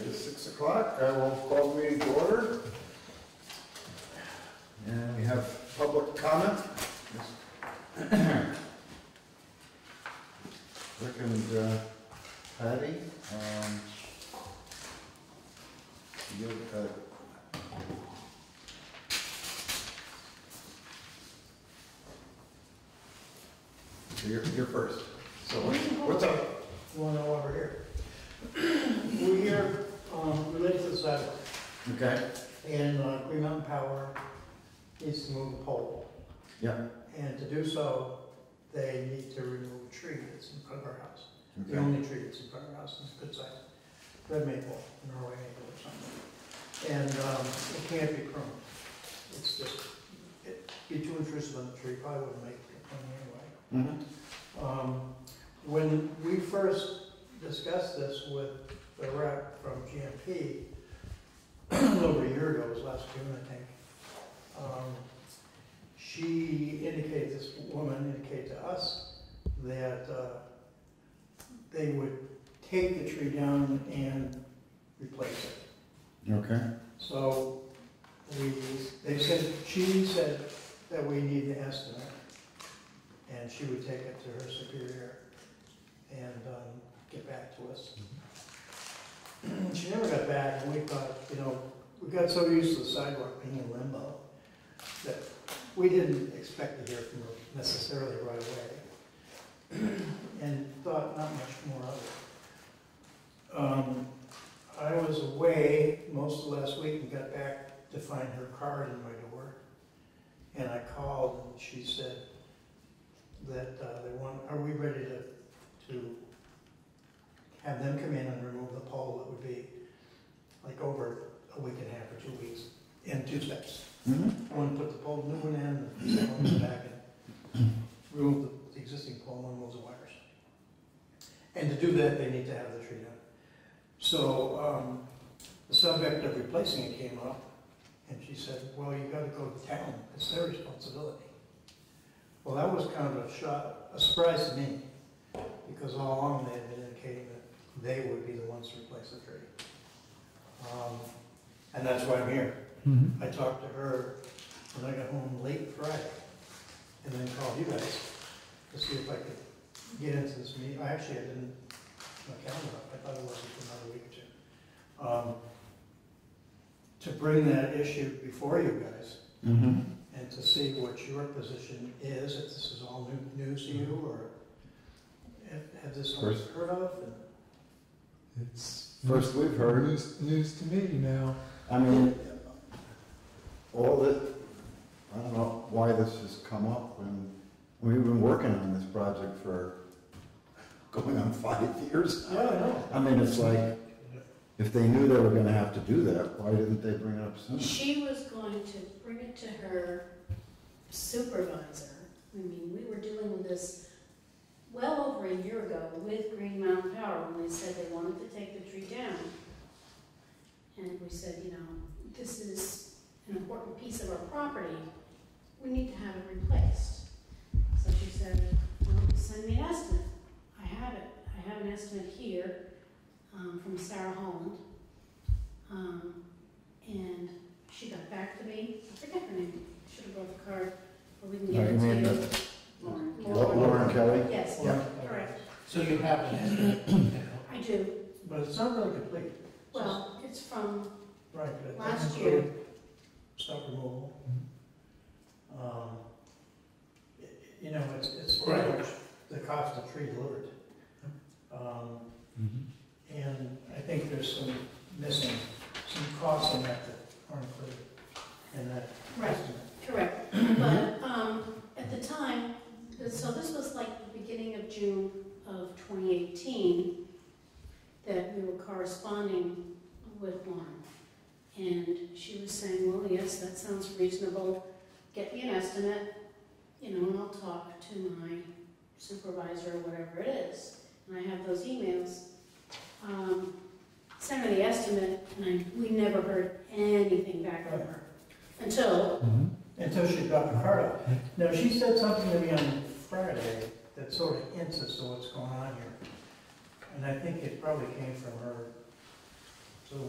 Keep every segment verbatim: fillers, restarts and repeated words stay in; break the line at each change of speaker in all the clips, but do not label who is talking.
is six o'clock. I will call the meeting to order. And we have public comment. Rick and uh, Patty. Um, you, uh, so you're, you're first. So what's up?
You want to know why we're here? We're here um, related to the sidewalk.
Okay.
And uh, Green Mountain Power needs to move the pole.
Yeah.
And to do so, they need to remove a tree that's in front of our house.
Okay.
The only tree that's in front of our house is a good size. Red maple, Norway maple or something. And um, it can't be pruned. It's just, it'd be too intrusive on the tree, probably wouldn't make it prune anyway.
Mm-hmm.
Um, when we first discussed this with the rep from G M P, a little over a year ago, it was last June, I think, um, she indicated, this woman indicated to us that uh, they would take the tree down and replace it.
Okay.
So we, they said, she said that we need an estimate, and she would take it to her superior and um, get back to us. She never got back, and we thought, you know, we got so used to the sidewalk being in limbo that we didn't expect to hear from her necessarily right away, and thought not much more of it. Um, I was away most of last week and got back to find her card in my door, and I called, and she said that uh, they want, are we ready to, to have them come in and remove the pole that would be like over a week and a half or two weeks in two steps.
Mm-hmm.
One put the pole, new one in, the second one goes back and remove the, the existing pole and remove the wires. And to do that, they need to have the tree down. So um, the subject of replacing it came up, and she said, well, you got to go to town. It's their responsibility. Well, that was kind of a shock, a surprise to me, because all along they had been indicating that they would be the ones to replace the tree. Um, and that's why I'm here. Mm-hmm. I talked to her when I got home late Friday, and then called you guys to see if I could get into this meeting. I actually I didn't my calendar up. I thought it wasn't for another week or two. Um, to bring that issue before you guys, mm-hmm. and to see what your position is, if this is all new news to you, or have, have this first heard of? And
it's
first we've heard
news, news to me now.
I mean, all that, I don't know why this has come up, and we've been working on this project for going on five years now.
Yeah, I know.
I mean, it's like, if they knew they were gonna have to do that, why didn't they bring it up sooner?
She was going to bring it to her supervisor. I mean, we were dealing with this well over a year ago with Green Mountain Power when they said they wanted to take the tree down. And we said, you know, this is an important piece of our property. We need to have it replaced. So she said, well, send me an estimate. I have it. I have an estimate here um, from Sarah Holland. Um, and she got back to me. I forget her name. I should have brought the card, but we can get
Oh,
it
you
to
mean
you.
the-
Lauren.
Lauren Lauren Kelly?
Yes,
Yeah.
correct.
So you have an estimate now,
I do.
but it's not really complete. It's
Well, it's from
just- right, but it
last
doesn't
year.
include stump removal. Um, it- you know, it's, it's pretty much the cost of tree delivered. Um,
Mm-hmm.
and I think there's some missing, some costs in that that aren't included in that
Right.
estimate.
Correct, but um, at the time, so this was like the beginning of June of twenty eighteen, that we were corresponding with Lauren. And she was saying, well, yes, that sounds reasonable, get me an estimate, you know, and I'll talk to my supervisor or whatever it is. And I have those emails. Um, sent her the estimate, and I, we never heard anything back from her until
Mm-hmm.
Until she got the card out. Now, she said something to me on Friday that sort of hints as to what's going on here. And I think it probably came from her, so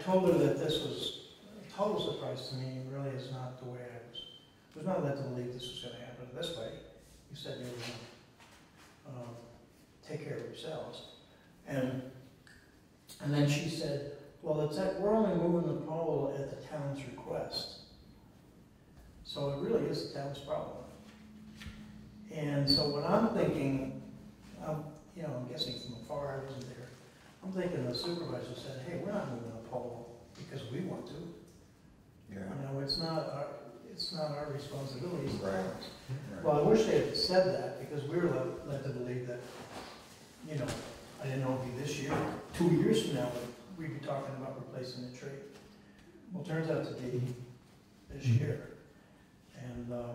told her that this was a total surprise to me, and really is not the way I was, was not led to believe this was gonna happen this way. You said you were gonna, um, take care of yourselves. And, and then she said, well, it's that, we're only moving the pole at the town's request. So it really is the town's problem. And so what I'm thinking, I'm, you know, I'm guessing from afar, I wasn't there, I'm thinking the supervisor said, hey, we're not moving the pole because we want to.
Yeah.
You know, it's not our, it's not our responsibility, it's the
Right.
town's.
Right.
Well, I wish they had said that, because we were led, led to believe that, you know, I didn't know it'd be this year, two years from now, we'd be talking about replacing the tree. Well, it turns out to be this year. And, um,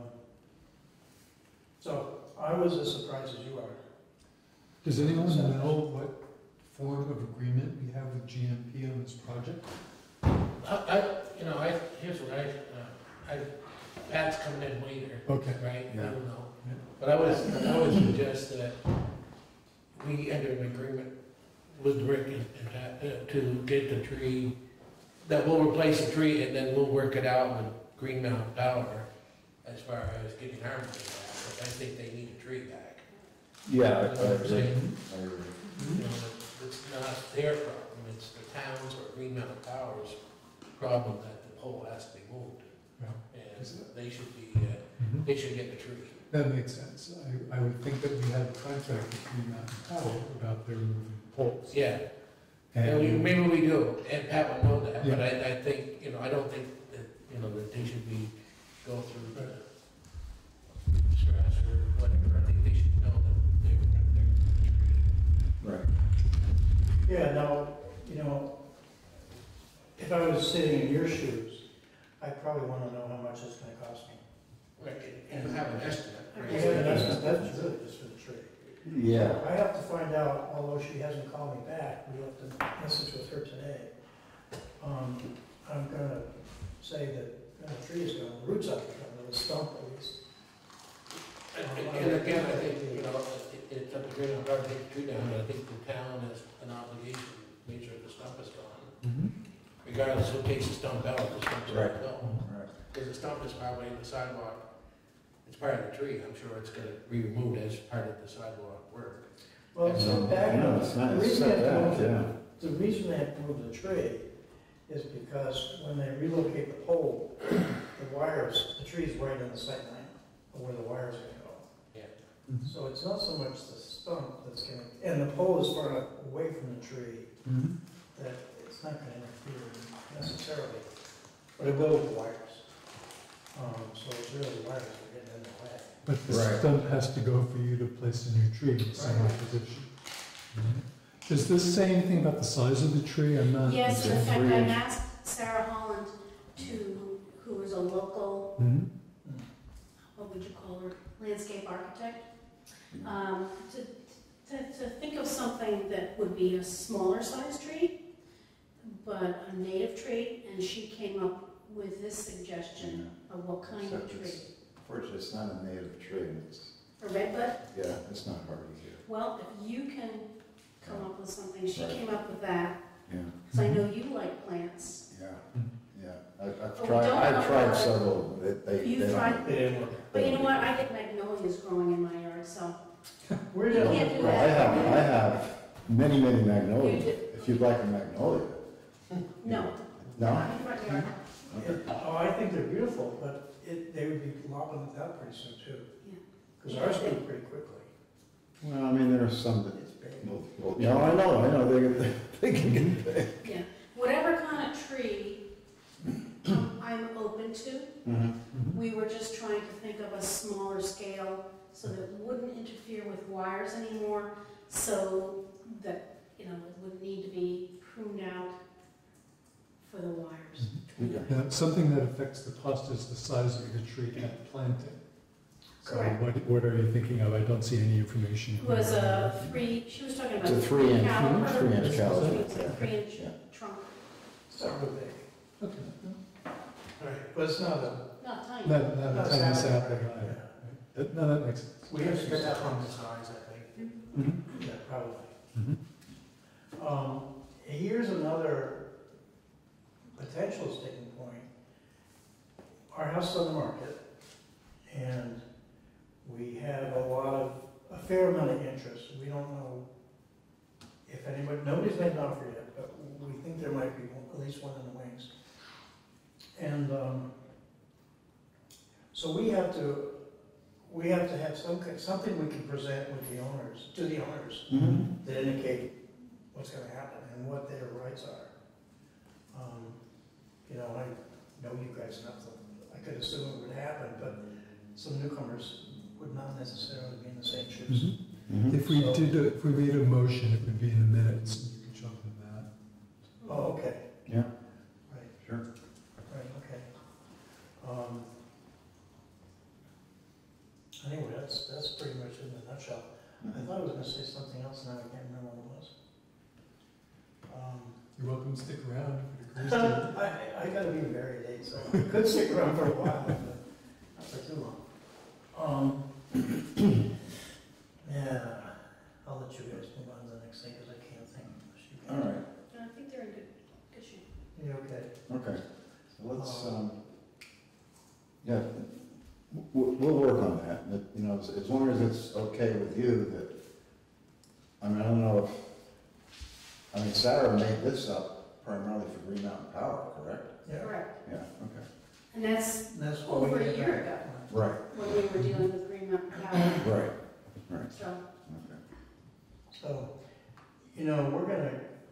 so I was as surprised as you are.
Does anyone know what form of agreement we have with G M P on this project?
I, I, you know, I, here's what I, uh, I, Pat's coming in later,
Okay.
right? I
Yeah.
don't know.
Yeah.
But I would, I would suggest that we enter an agreement with Rick and, and Pat uh, to get the tree, that we'll replace the tree and then we'll work it out with Green Mountain Power as far as getting our money back. But I think they need a tree back.
Yeah, I, I
You know what I'm
agree.
saying?
I agree.
You know, it's not their problem, it's the town's or Green Mountain Power's problem that the pole has to be moved.
Yeah.
And they should be, uh,
Mhm.
they should get the tree.
That makes sense. I, I would think that we had a contract with Green Mountain Power about their moving poles.
Yeah, and we,
And,
maybe we do, and Pat would know that, but
Yeah.
I, I think, you know, I don't think that, you know, that they should be, go through the stress or whatever. I think they should know that they were gonna, they're gonna
Right.
Yeah, now, you know, if I was sitting in your shoes, I'd probably wanna know how much it's gonna cost me.
Right, and have an estimate. right?
Yeah, that's, that's really just for the tree.
Yeah.
I have to find out, although she hasn't called me back, we have to message with her today. Um, I'm gonna say that uh, the tree is gone, the roots up, the stump at least.
And and again, I think, you know, it, it's up to Green Mountain Power to take the tree down, but I think the town has an obligation to make sure the stump is gone.
Mhm.
Regardless who takes the stump out, the stump's
Right.
gonna go.
Right.
Because the stump is probably in the sidewalk, it's part of the tree, I'm sure it's gonna be removed as part of the sidewalk work.
Well, so
No,
back,
no, it's not,
the
it's
reason
set
they have to
back,
move,
yeah.
the reason they have to move the tree is because when they relocate the pole, the wires, the tree's right on the sight line of where the wires are gonna go.
Yeah.
Mhm.
So it's not so much the stump that's gonna, and the pole is far enough away from the tree
Mhm.
that it's not gonna interfere necessarily, but it will with the wires. Um, so it's really the wires that are getting in the way.
But the
Right.
stump has to go for you to place a new tree in the same
Right.
position. Mhm. Does this say anything about the size of the tree? I'm not.
Yes, in
It's
fact,
three
I
inch.
asked Sarah Holland to, who is a local,
Mhm.
what would you call her, landscape architect, um, to, to, to think of something that would be a smaller size tree, but a native tree, and she came up with this suggestion of what kind of
Except
tree.
it's- Fortunately, it's not a native tree, it's,
A redbud?
yeah, it's not hardy here.
Well, if you can come up with something, she
Right.
came up with that,
Yeah,
because I know you like plants.
yeah,
Mhm.
yeah. I've, I've
But we
tried,
don't
I've
know
tried
what-
several, they, they.
You've
they don't-
tried?
They didn't work.
But you know what, I get magnolias growing in my yard, so
Where
you
did
can't do
Well, I
that.
have, I have many, many
You
magnolias,
do.
if you'd like a magnolia.
No.
No?
Not in front yard.
Okay.
Oh, I think they're beautiful, but it, they would be lopping it out pretty soon too.
Yeah.
Because ours grew pretty quickly.
Well, I mean, there are some that,
It's big.
well, no, I know, I know, they get, they can get big.
Yeah, whatever kind of tree um, I'm open to.
Mhm.
Mhm.
We were just trying to think of a smaller scale so that it wouldn't interfere with wires anymore, so that, you know, it wouldn't need to be pruned out for the wires.
Okay.
Now, something that affects the cost is the size of your tree at planting. So
Correct.
what, what are you thinking of? I don't see any information.
It was
here.
a three, she was talking about.
It's a three inch,
caliper,
three inch
it's
caliper.
It's a three inch
Yeah.
trunk,
It's not real big,
Okay.
right, but it's not a.
not tiny.
Not, not
not
a tiny
sapling,
sapling
right,
either.
yeah.
Right. No, that makes sense.
We have to get that from the size, I think.
Mhm.
Yeah, probably.
Mhm.
Um, here's another potential sticking point, our house is on the market, and we have a lot of, a fair amount of interest. We don't know if anybody, nobody's made an offer yet, but we think there might be one, at least one in the wings. And um, so we have to, we have to have some, kind- something we can present with the owners, to the owners,
Mm-hmm.
that indicate what's gonna happen and what their rights are. Um, You know, I know you guys enough, that I could assume it would happen, but some newcomers would not necessarily be in the same shoes.
Mm-hmm.
If we
So-
did, a- if we made a motion, it would be in the minutes, and you could jump in that.
Oh, okay,
Yeah,
right,
sure.
right, okay. Um, Anyway, that's, that's pretty much in a nutshell. I thought I was gonna say something else, now I can't remember what it was. Um,
You're welcome to stick around if it occurs to you.
I, I gotta be in very late, so I could stick around for a while, but not for too long. Um, yeah, I'll let you guys move on to the next thing, because I can't think unless you
All
can.
right,
I think they're in good, good shape.
You okay?
okay. So let's, um, yeah, we'll, we'll work on that. That, you know, as, as long as it's okay with you that, I mean, I don't know if, I mean, Sarah made this up primarily for Green Mountain Power, correct?
Yeah.
Correct.
Yeah, okay.
And that's
And that's what we
over a
get
year
back.
ago,
Right,
when we were dealing with Green Mountain Power.
right, right,
So,
okay.
So, you know, we're gonna,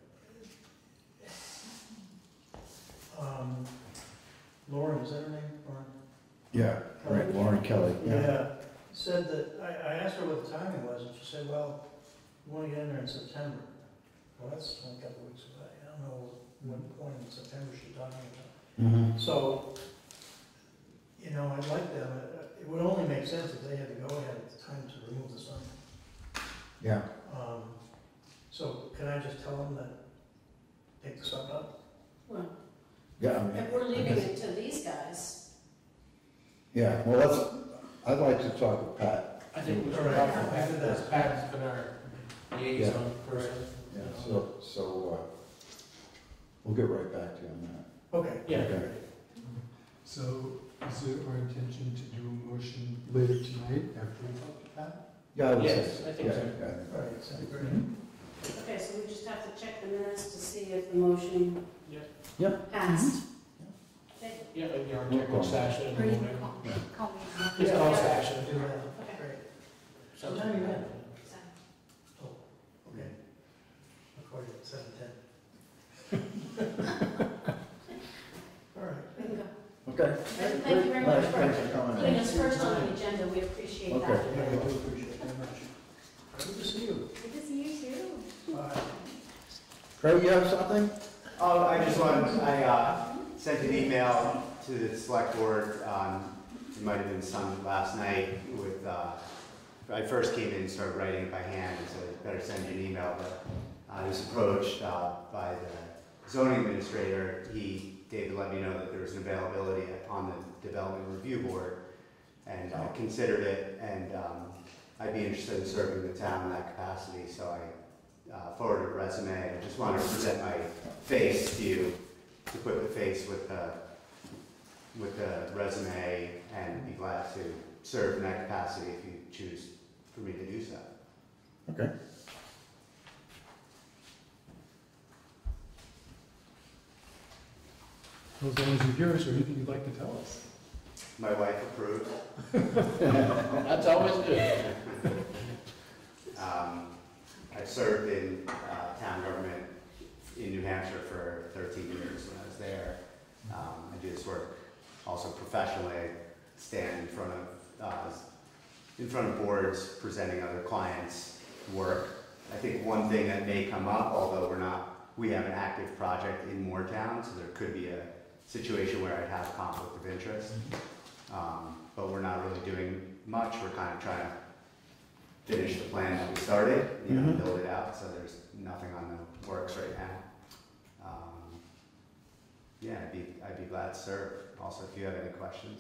um, Lauren, is that her name? Lauren?
Yeah, right, Lauren Kelly, yeah.
Yeah, said that, I, I asked her what the timing was, and she said, well, we wanna get in there in September. Well, that's only a couple of weeks away, I don't know what point in September she's talking about.
Mm-hmm.
So, you know, I'd like them, uh, it would only make sense if they had to go ahead at the time to remove the sign.
Yeah,
Um, so can I just tell them that, take the stuff up?
well,
yeah, I mean.
if we're leaving
I guess-
it to these guys,
Yeah, well, let's, I'd like to talk with Pat.
I think we should
All right.
talk to Pat, because Pat's been our liaison person.
Yeah, so, so, uh, we'll get right back to you on that.
Okay.
Yeah.
Okay.
So is it our intention to do a motion later tonight after we talk to Pat?
Yeah, I would say
Yes,
so.
I think
Yeah,
so.
yeah, I think
All
that-
right, sounds great.
okay, so we just have to check the minutes to see if the motion
Yeah.
Yeah.
passed. Okay.
Yeah, like the architectural session and
Or you
whatever.
can call, call me.
Just
Yeah.
call
Do
section.
that,
Okay.
great.
Sounds
What time you
good.
in? Okay. Recorded at seven ten. All right.
We can go.
Okay.
Thank you very
All right,
much
thanks
for
for coming
putting
in.
us first on the agenda, we appreciate
Okay.
that.
Yeah, we do appreciate it very much. Good to see you.
Good to see you too.
Bye.
Craig, you have something?
Oh, I just wanted, I uh, sent an email to the select board, um, it might have been some last night with, uh, I first came in and started writing it by hand, so I better send you an email, but I was approached uh, by the zoning administrator. He, David let me know that there was an availability on the development review board, and I considered it, and um, I'd be interested in serving the town in that capacity, so I Uh, forwarded a resume. I just wanted to present my face to you, to put the face with the, with the resume, and be glad to serve in that capacity if you choose for me to do so.
Okay.
Well, as long as you're here, is there anything you'd like to tell us?
My wife approved.
That's always good.
Um, I served in uh, town government in New Hampshire for thirteen years when I was there. Um, I do this work also professionally. I stand in front of uh, in front of boards presenting other clients' work. I think one thing that may come up, although we're not, we have an active project in Moretown, so there could be a situation where I'd have conflict of interest. Um, but we're not really doing much. We're kind of trying to finish the plan that we started, you know,
Mhm.
build it out, so there's nothing on the works right now. Um, yeah, I'd be, I'd be glad to serve. Also, if you have any questions.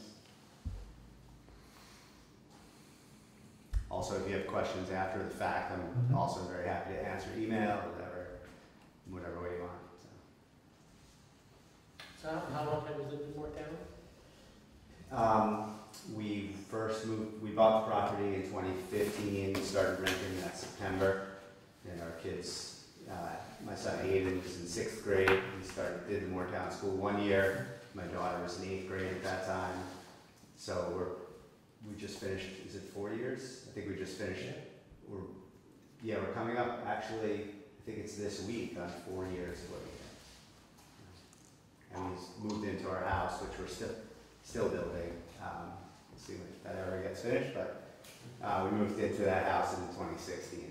Also, if you have questions after the fact, I'm
Mhm.
also very happy to answer email or whatever, whatever way you want. So.
So how, how long have you lived in Moretown?
Um, we first moved, we bought the property in twenty fifteen, started renting that September. And our kids, uh, my son Aiden was in sixth grade, he started, did the Moretown school one year. My daughter was in eighth grade at that time. So we're, we just finished, is it four years? I think we just finished, we're, yeah, we're coming up, actually, I think it's this week on four years of living here. And we moved into our house, which we're still, still building. Um, we'll see if that ever gets finished, but uh, we moved into that house in twenty sixteen.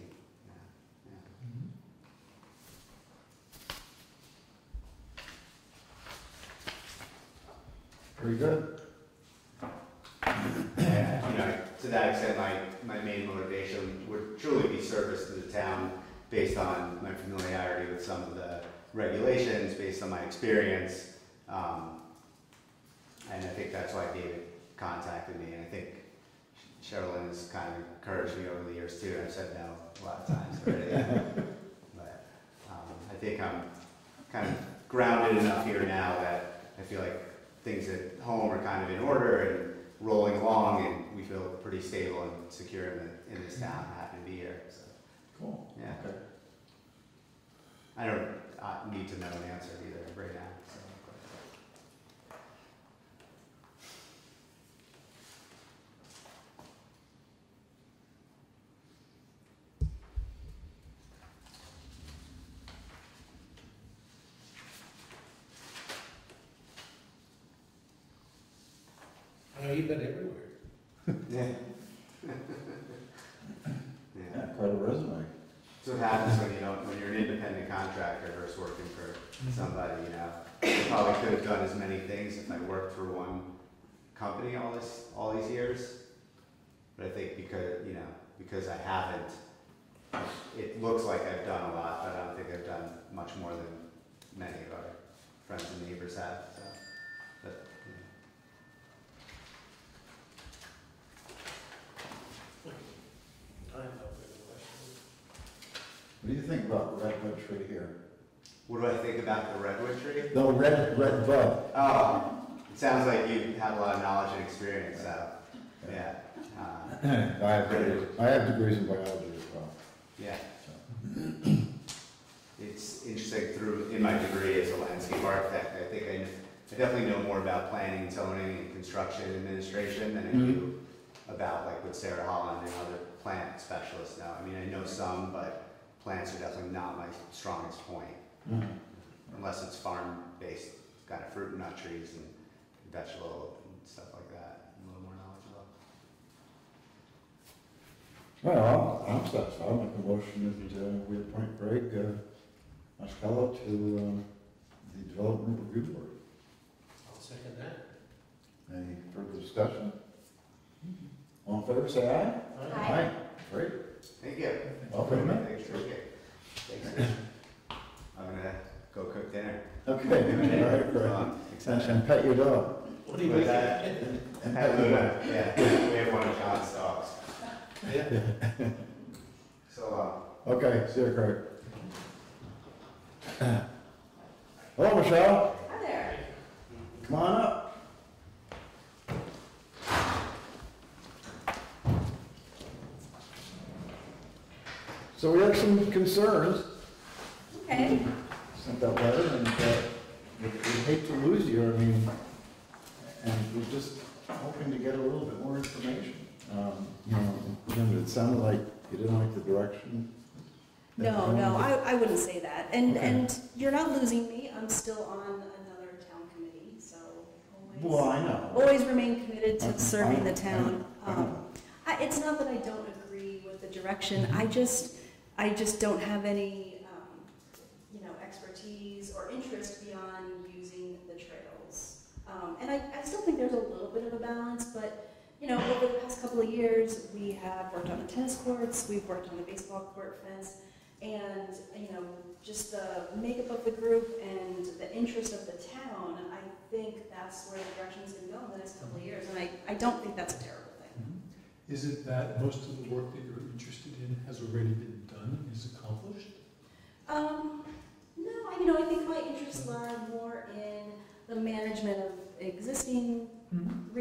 Very good.
And, you know, to that extent, my, my main motivation would truly be service to the town based on my familiarity with some of the regulations, based on my experience. Um, and I think that's why David contacted me, and I think Sherilyn has kind of encouraged me over the years too. I've said no a lot of times already. But um, I think I'm kind of grounded enough here now that I feel like things at home are kind of in order and rolling along, and we feel pretty stable and secure in, the, in this town. I'm happy to be here. So.
Cool.
Yeah.
Okay.
I don't uh, need to know an answer either right now. So.
Oh, you've been everywhere.
Yeah.
Yeah,
Yeah.
quite a resume.
That's what happens when you don't, when you're an independent contractor versus working for somebody, you know. I probably could have done as many things if I worked for one company all this, all these years. But I think because, you know, because I haven't, it looks like I've done a lot, but I don't think I've done much more than many of our friends and neighbors have, so. But, you know.
I have no further questions.
What do you think about the redwood tree here?
What do I think about the redwood tree?
No, red, red bud.
Oh, it sounds like you have a lot of knowledge and experience, so, yeah. Uh,
I have, degrees- I have degrees in biology as well.
Yeah,
So.
it's interesting through, in my degree as a landscape architect, I think I, kn- I definitely know more about planning, zoning, and construction administration than I do about like what Sarah Holland and other plant specialists know. I mean, I know some, but plants are definitely not my strongest point,
Mhm.
unless it's farm-based, kind of fruit and nut trees and vegetable and stuff like that. I'm a little more knowledgeable.
Well, I'm satisfied. I'll make a motion that uh, we appoint Greg uh, Mascalo to um, the Development Review Board.
I'll second that.
Any further discussion? All in favor, say aye.
Aye.
Great.
Thank you.
Welcome.
Thanks, okay. Thanks. I'm gonna go cook dinner.
Okay, all right, great.
Um,
And and pet your dog.
What do you
With
think?
that,
And
At
pet your
Luna,
dog.
yeah, we have one of John's dogs.
Yeah.
So,
Okay, see you, Craig. Hello, Michelle.
Hi there.
Come on up. So we have some concerns.
Okay.
Sent that letter, and uh, we we hate to lose you, I mean, and we're just hoping to get a little bit more information. Um, You know, Jim, it sounded like you didn't like the direction. that
No,
the
no,
town
I, I wouldn't say that. And,
Okay.
and you're not losing me. I'm still on another town committee, so
was- Well,
always,
I know.
always remain committed
I-
to serving the
I-
town.
I- I
Um,
know.
I, it's not that I don't agree with the direction. I just, I just don't have any, um, you know, expertise or interest beyond using the trails. Um, and I, I still think there's a little bit of a balance, but you know, over the past couple of years, we have worked on the tennis courts, we've worked on the baseball court fence, and, you know, just the makeup of the group and the interest of the town, I think that's where the direction's gonna go in the next couple of years, and I, I don't think that's a terrible thing.
Is it that most of the work that you're interested in has already been done, is accomplished?
Um, no, I- you know, I think my interests lie more in the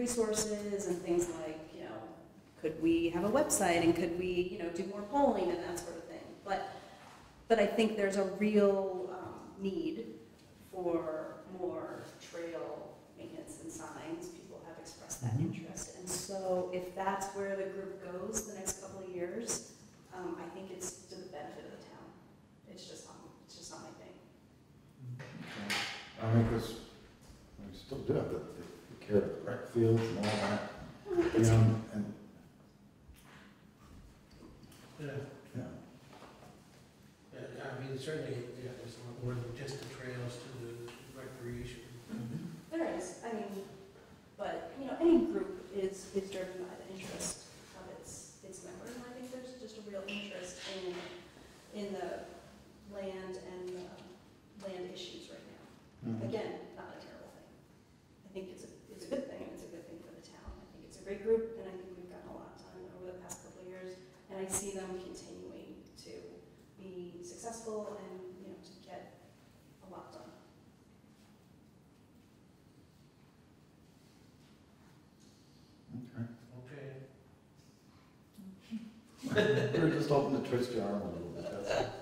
resources and things like, you know, could we have a website and could we, you know, do more polling and that sort of thing. But, but I think there's a real um, need for more trail maintenance and signs. People have expressed that interest. And so if that's where the group goes the next couple of years, um, I think it's to the benefit of the town. It's just not, it's just not my thing.
Okay. I mean, because we still do have the, the care of the rec fields and all that, you know, and,
Yeah,
yeah.
yeah, I mean, certainly, yeah, there's a lot more than just the trails to the recreation.
There is, I mean, but, you know, any group is, is driven by the interest of its, its members, and I think there's just a real interest in, in the land and the land issues right now.
Mhm.
Again, not a terrible thing. I think it's a, it's a good thing, and it's a good thing for the town. I think it's a great group, and I think we've gotten a lot done over the past couple of years, and I see them continuing to be successful and, you know, to get a lot done.
Okay. We were just hoping to twist your arm a little bit, that's all.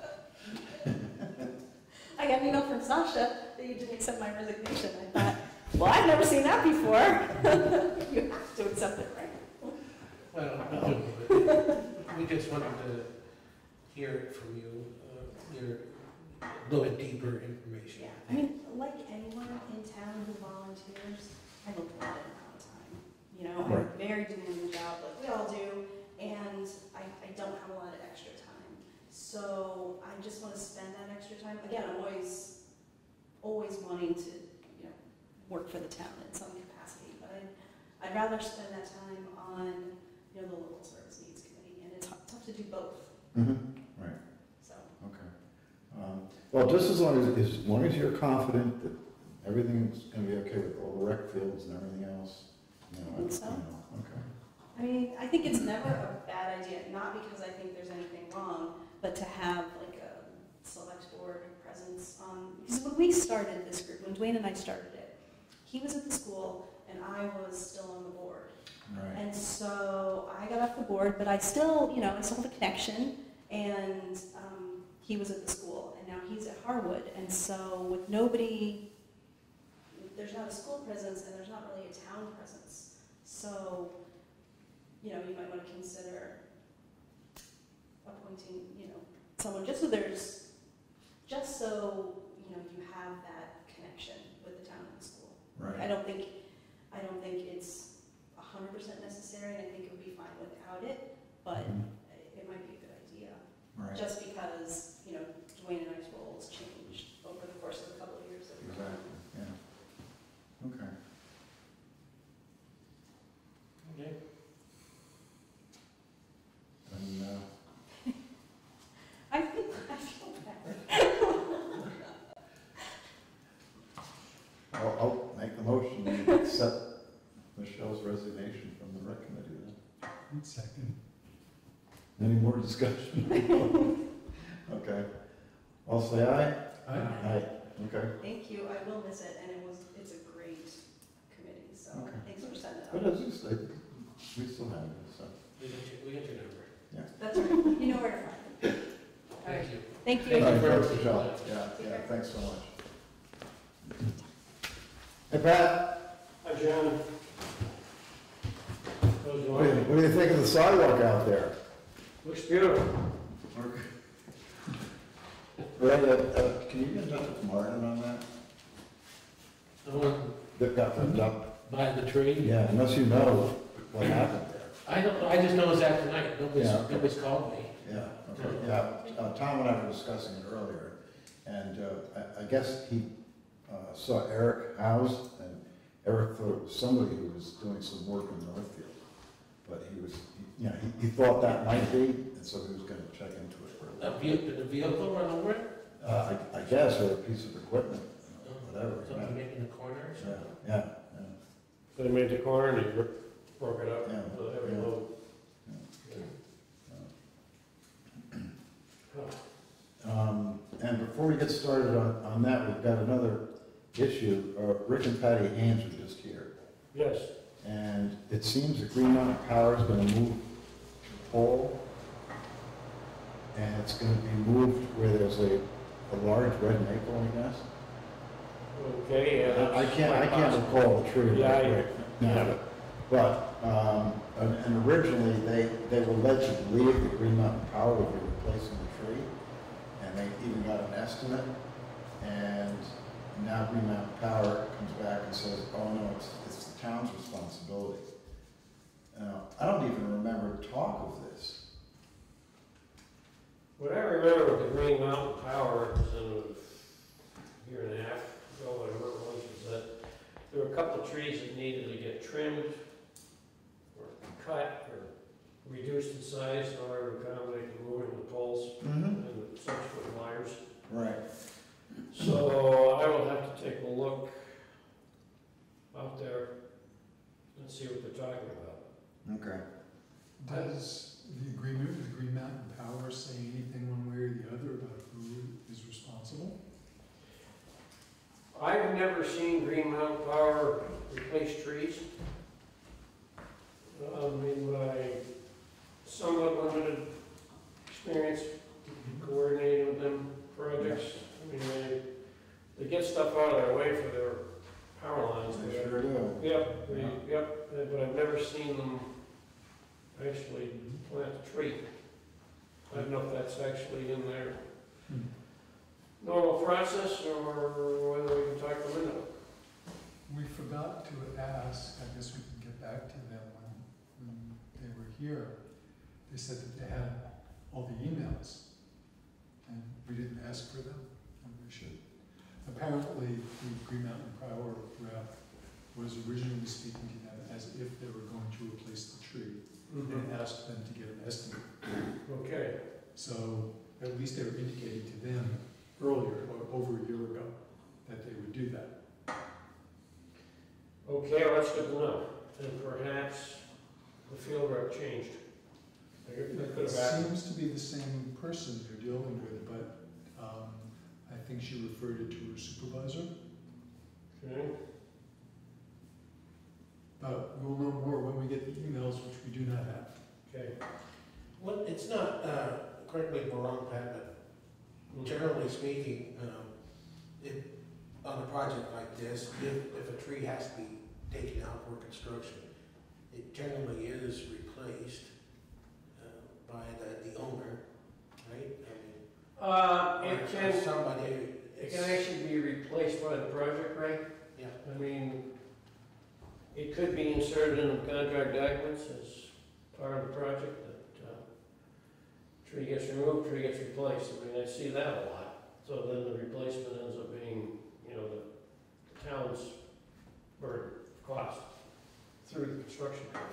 I got an email from Sasha that you didn't accept my resignation. I thought, well, I've never seen that before. You have to accept it, right?
Well, we do, but we just wanted to hear it from you, uh, your, a little bit deeper information.
Yeah, I mean, like anyone in town who volunteers, I have a limited amount of time. You know, I'm
Right.
very demanding job, like we all do, and I, I don't have a lot of extra time. So I just want to spend that extra time. Again, I'm always, always wanting to, you know, work for the town in some capacity, but I'd, I'd rather spend that time on, you know, the local service needs committee, and it's hu- tough to do both,
Mm-hmm, right,
so.
okay. Um, Well, just as long as, as long as you're confident that everything's gonna be okay with all the rec fields and everything else, you know,
I think
I-
so.
you know, okay.
I mean, I think it's never a bad idea, not because I think there's anything wrong, but to have like a select board presence on, because when we started this group, when Dwayne and I started it, he was at the school and I was still on the board.
Right,
And so I got off the board, but I still, you know, I still have a connection, and um, he was at the school, and now he's at Harwood, and so with nobody, there's not a school presence, and there's not really a town presence. So, you know, you might want to consider appointing, you know, someone, just so there's, just so, you know, you have that connection with the town and the school. I
right,
don't think, I don't think it's a hundred percent necessary, and I think it would be fine without it, but
Mhm.
it might be a good idea.
right,
Just because, you know, Dwayne and I's roles changed over the course of a couple of years that we've
exactly,
been.
yeah. Okay.
Okay.
And, uh,
I think, I feel better.
I'll, I'll make the motion to accept Michelle's resignation from the rec committee then.
One second.
Any more discussion? Okay. I'll say aye.
I,
Aye. Okay.
Thank you, I will miss it, and it was, it's a great committee, so
Okay.
thanks for setting it
But
up.
as you say, we still have it, so.
We got your, we got your number.
That's right, you know where to find me. All right,
Thank you.
thank
Thank
you.
you.
All right,
for-
thanks, Michelle. Yeah, yeah, thanks so much. Hey, Pat,
Hi, John.
How's it
what do you,
going?
what do you think of the sidewalk out there?
Looks beautiful.
Right, uh, uh, can you get in touch with Martin on that?
The one
That got them up?
by the tree?
Yeah, unless you know what happened there.
I don't, I just know it's that tonight. Nobody's,
Yeah.
nobody's called me.
Yeah, okay, yeah, uh, Tom and I were discussing it earlier, and uh, I, I guess he uh, saw Eric House, and Eric thought it was somebody who was doing some work in Northfield, but he was, he- you know, he, he thought that might be, and so he was gonna check into it for a
A
little.
vehicle, did the vehicle run over it?
Uh, I, I guess, or a piece of equipment, whatever,
Something
yeah,
in the corner or
yeah,
something?
yeah, yeah.
So they made the corner and he broke it up
Yeah,
with every
yeah.
load.
Um, and before we get started on, on that, we've got another issue. Uh, Rick and Patty Haynes are just here.
Yes.
And it seems that Green Mountain Power is gonna move the pole, and it's gonna be moved where there's a, a large red maple, I guess.
Okay, yeah.
I I
that's
can't, I
quite
can't
possible.
recall the tree
Yeah,
right
I-
right
yeah.
now. But, um, and and originally, they, they were led to believe that Green Mountain Power would be replacing the tree, and they even got an estimate, and now Green Mountain Power comes back and says, oh no, it's, it's the town's responsibility. Now, I don't even remember talk of this.
What I remember with the Green Mountain Power was in a year and a half ago, whatever it was, is that there were a couple of trees that needed to get trimmed or cut or reduced in size in order to accommodate the moving of the poles
Mm-hmm.
and the subsequent wires.
Right.
So I will have to take a look out there and see what they're talking about.
Okay.
Does the agreement with Green Mountain Power say anything one way or the other about who is responsible?
I've never seen Green Mountain Power replace trees. Um, in my somewhat limited experience coordinating with them projects, I mean, they, they get stuff out of their way for their power lines.
They sure do.
Yep, they- yep, uh, but I've never seen them actually plant a tree. I don't know if that's actually in their
Hmm.
normal process or whether we can talk them into it.
We forgot to ask, I guess we can get back to them when, when they were here. They said that they had all the emails, and we didn't ask for them, and we should. Apparently, the Green Mountain Power rep was originally speaking to them as if they were going to replace the tree, and asked them to get an estimate.
Okay.
So, at least they were indicating to them earlier, or over a year ago, that they would do that.
Okay, well, that's good to know. And perhaps the field rep changed. They could- they could
It
have asked.
seems to be the same person you're dealing with, but um, I think she referred it to her supervisor.
Okay.
But we'll know more when we get the emails, which we do not have.
Okay.
What, it's not, uh, correct me if I'm wrong, Pat, but generally speaking, um, if, on a project like this, if, if a tree has to be taken out for construction, it generally is replaced, uh, by the, the owner, right?
Uh,
I mean,
it
or
can,
somebody,
it can actually be replaced by the project, right?
Yeah.
I mean, it could be inserted in the contract documents as part of the project that, uh, tree gets removed, tree gets replaced. I mean, I see that a lot. So then the replacement ends up being, you know, the, the town's burden of cost through the construction contract.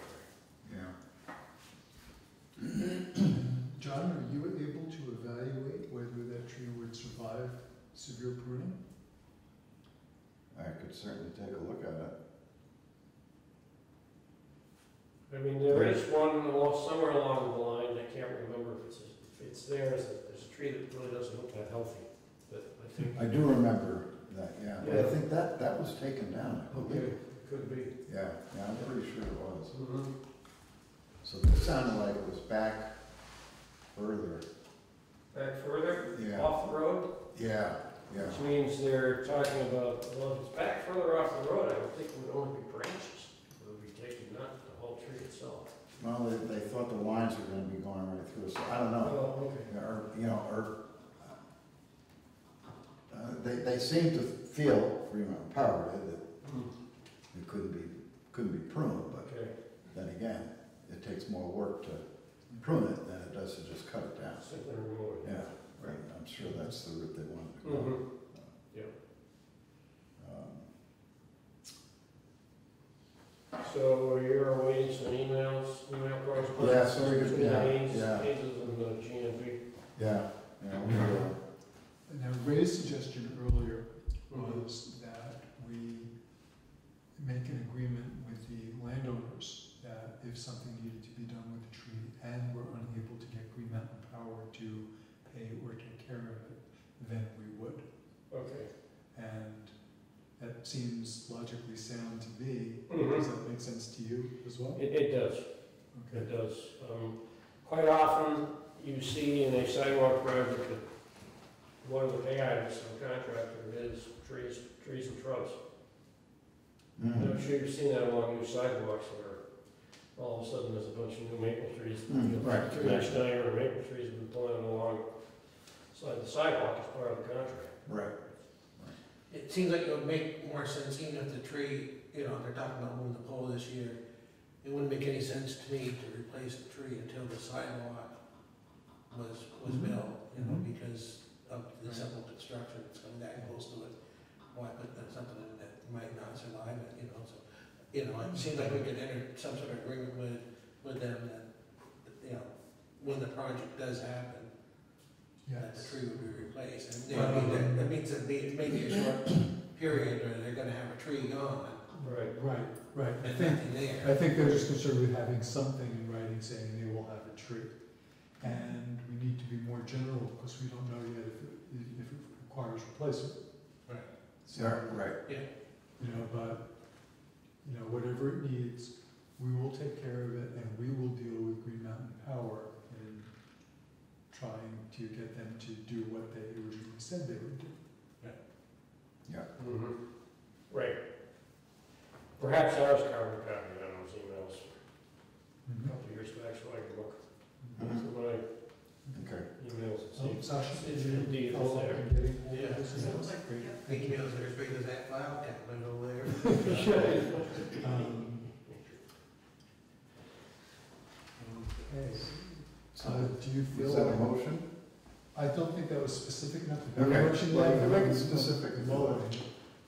Yeah.
John, are you able to evaluate whether that tree would survive severe pruning?
I could certainly take a look at it.
I mean, there is one along, somewhere along the line, I can't remember if it's, if it's there, there's a, there's a tree that really doesn't look that healthy, but I think.
I do remember that, yeah. But I
Yeah.
think that, that was taken down, I
Okay,
believe.
it could be.
Yeah, yeah, I'm pretty sure it was.
Mm-hmm.
So this sounded like it was back further.
Back further,
Yeah.
off the road,
Yeah, yeah.
which means they're talking about, well, if it's back further off the road, I would think it would only be branches. It would be taking not the whole tree itself.
Well, they, they thought the lines were gonna be going right through, so I don't know.
Oh, okay.
Yeah, Or, you know, or, uh, they, they seem to feel, Green Mountain Power did, that it couldn't be, couldn't be pruned, but
Okay,
then again, it takes more work to prune it than it does to just cut it down.
simply remove it.
Yeah, right, I'm sure that's the route they wanted to go.
Mm-hmm. Yeah.
Um,
So you're awaiting some emails, email correspondence?
Yeah, so we could-
Between
yeah,
Haynes,
yeah.
Haynes and the G M P.
Yeah, yeah, we, uh,
Now, Ray's suggestion earlier was that we make an agreement with the landowners that if something needed to be done with the tree and we're unable to get Green Mountain Power to pay or take care of it, then we would.
Okay.
And that seems logically sound to me.
Mhm.
Does that make sense to you as well?
It, it does,
Okay.
it does. Um, Quite often, you see in a sidewalk project that one of the pay items of the contractor is trees, trees and shrubs. And I'm
Mhm.
sure you've seen that along your sidewalks where all of a sudden there's a bunch of new maple trees.
Mm,
you know,
right,
Three inch
exactly.
diameter maple trees have been planted along side the sidewalk as part of the contract.
Right.
It seems like it would make more sense even if the tree, you know, they're talking about moving the pole this year. It wouldn't make any sense to me to replace the tree until the sidewalk was, was
Mhm.
built, you know,
Mhm.
because of the simple construction that's coming that close to it. Why put that- something in that might not survive it, you know, so, you know, it seems like we could enter some sort of agreement with, with them that, you know, when the project does happen, that the
Yes.
tree would be replaced. And, you know, I mean, that, that means it may, it may be a short period where they're gonna have a tree gone
Right.
Right, right. I
and
think,
nothing there.
I think they're just concerned with having something in writing saying they will have a tree. And we need to be more general because we don't know yet if it, if it requires replacement.
Right.
So,
Yeah, right.
you know, but, you know, whatever it needs, we will take care of it and we will deal with Green Mountain Power in trying to get them to do what they originally said they would do.
Mhm. Right. Perhaps ours carbon copy on those emails a couple of years back, so I can look
Mhm.
through my
Okay.
emails and
So,
see.
Sasha,
It's
did you
indeed
follow up
there.
on getting hold
Yeah.
of this?
Sounds like-
Great.
The emails are as big as that file cabinet over there.
Um, Okay, so do you feel
Is that a
like,
motion?
I don't think that was specific enough to be a
Okay,
motion.
well, you
yet.
can make it specific if you
Lower.
want.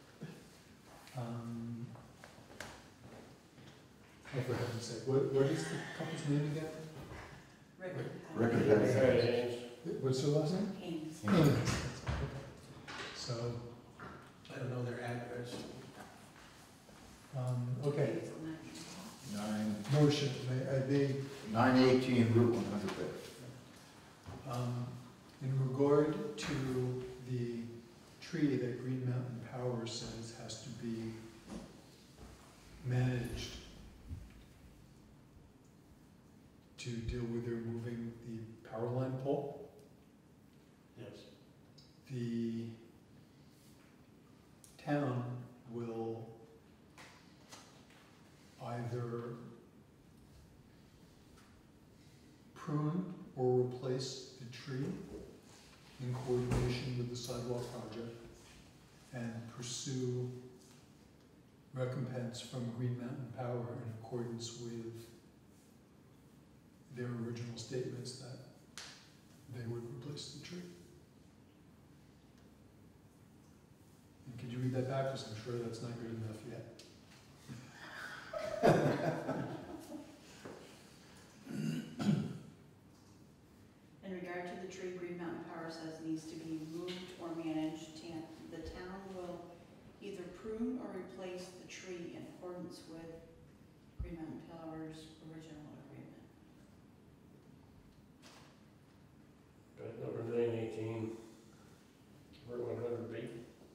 Um, Oh, for heaven's sake, what, what is the couple's name again?
Rick.
Rick and
Okay,
Penny.
Haynes.
What's her last name?
Haynes.
Haynes. So,
I don't know their address.
um, okay,
Nine,
motion, may I be,
nine eighteen Route one hundred fifth.
um, in regard to the tree that Green Mountain Power says has to be managed to deal with their moving the power line pole,
Yes.
the town will either prune or replace the tree in coordination with the sidewalk project and pursue recompense from Green Mountain Power in accordance with their original statements that they would replace the tree. And could you read that back, because I'm sure that's not good enough yet.
In regard to the tree, Green Mountain Power says needs to be moved or managed. Tan- The town will either prune or replace the tree in accordance with Green Mountain Power's original agreement.
Got number nine eighteen, Route one hundred B.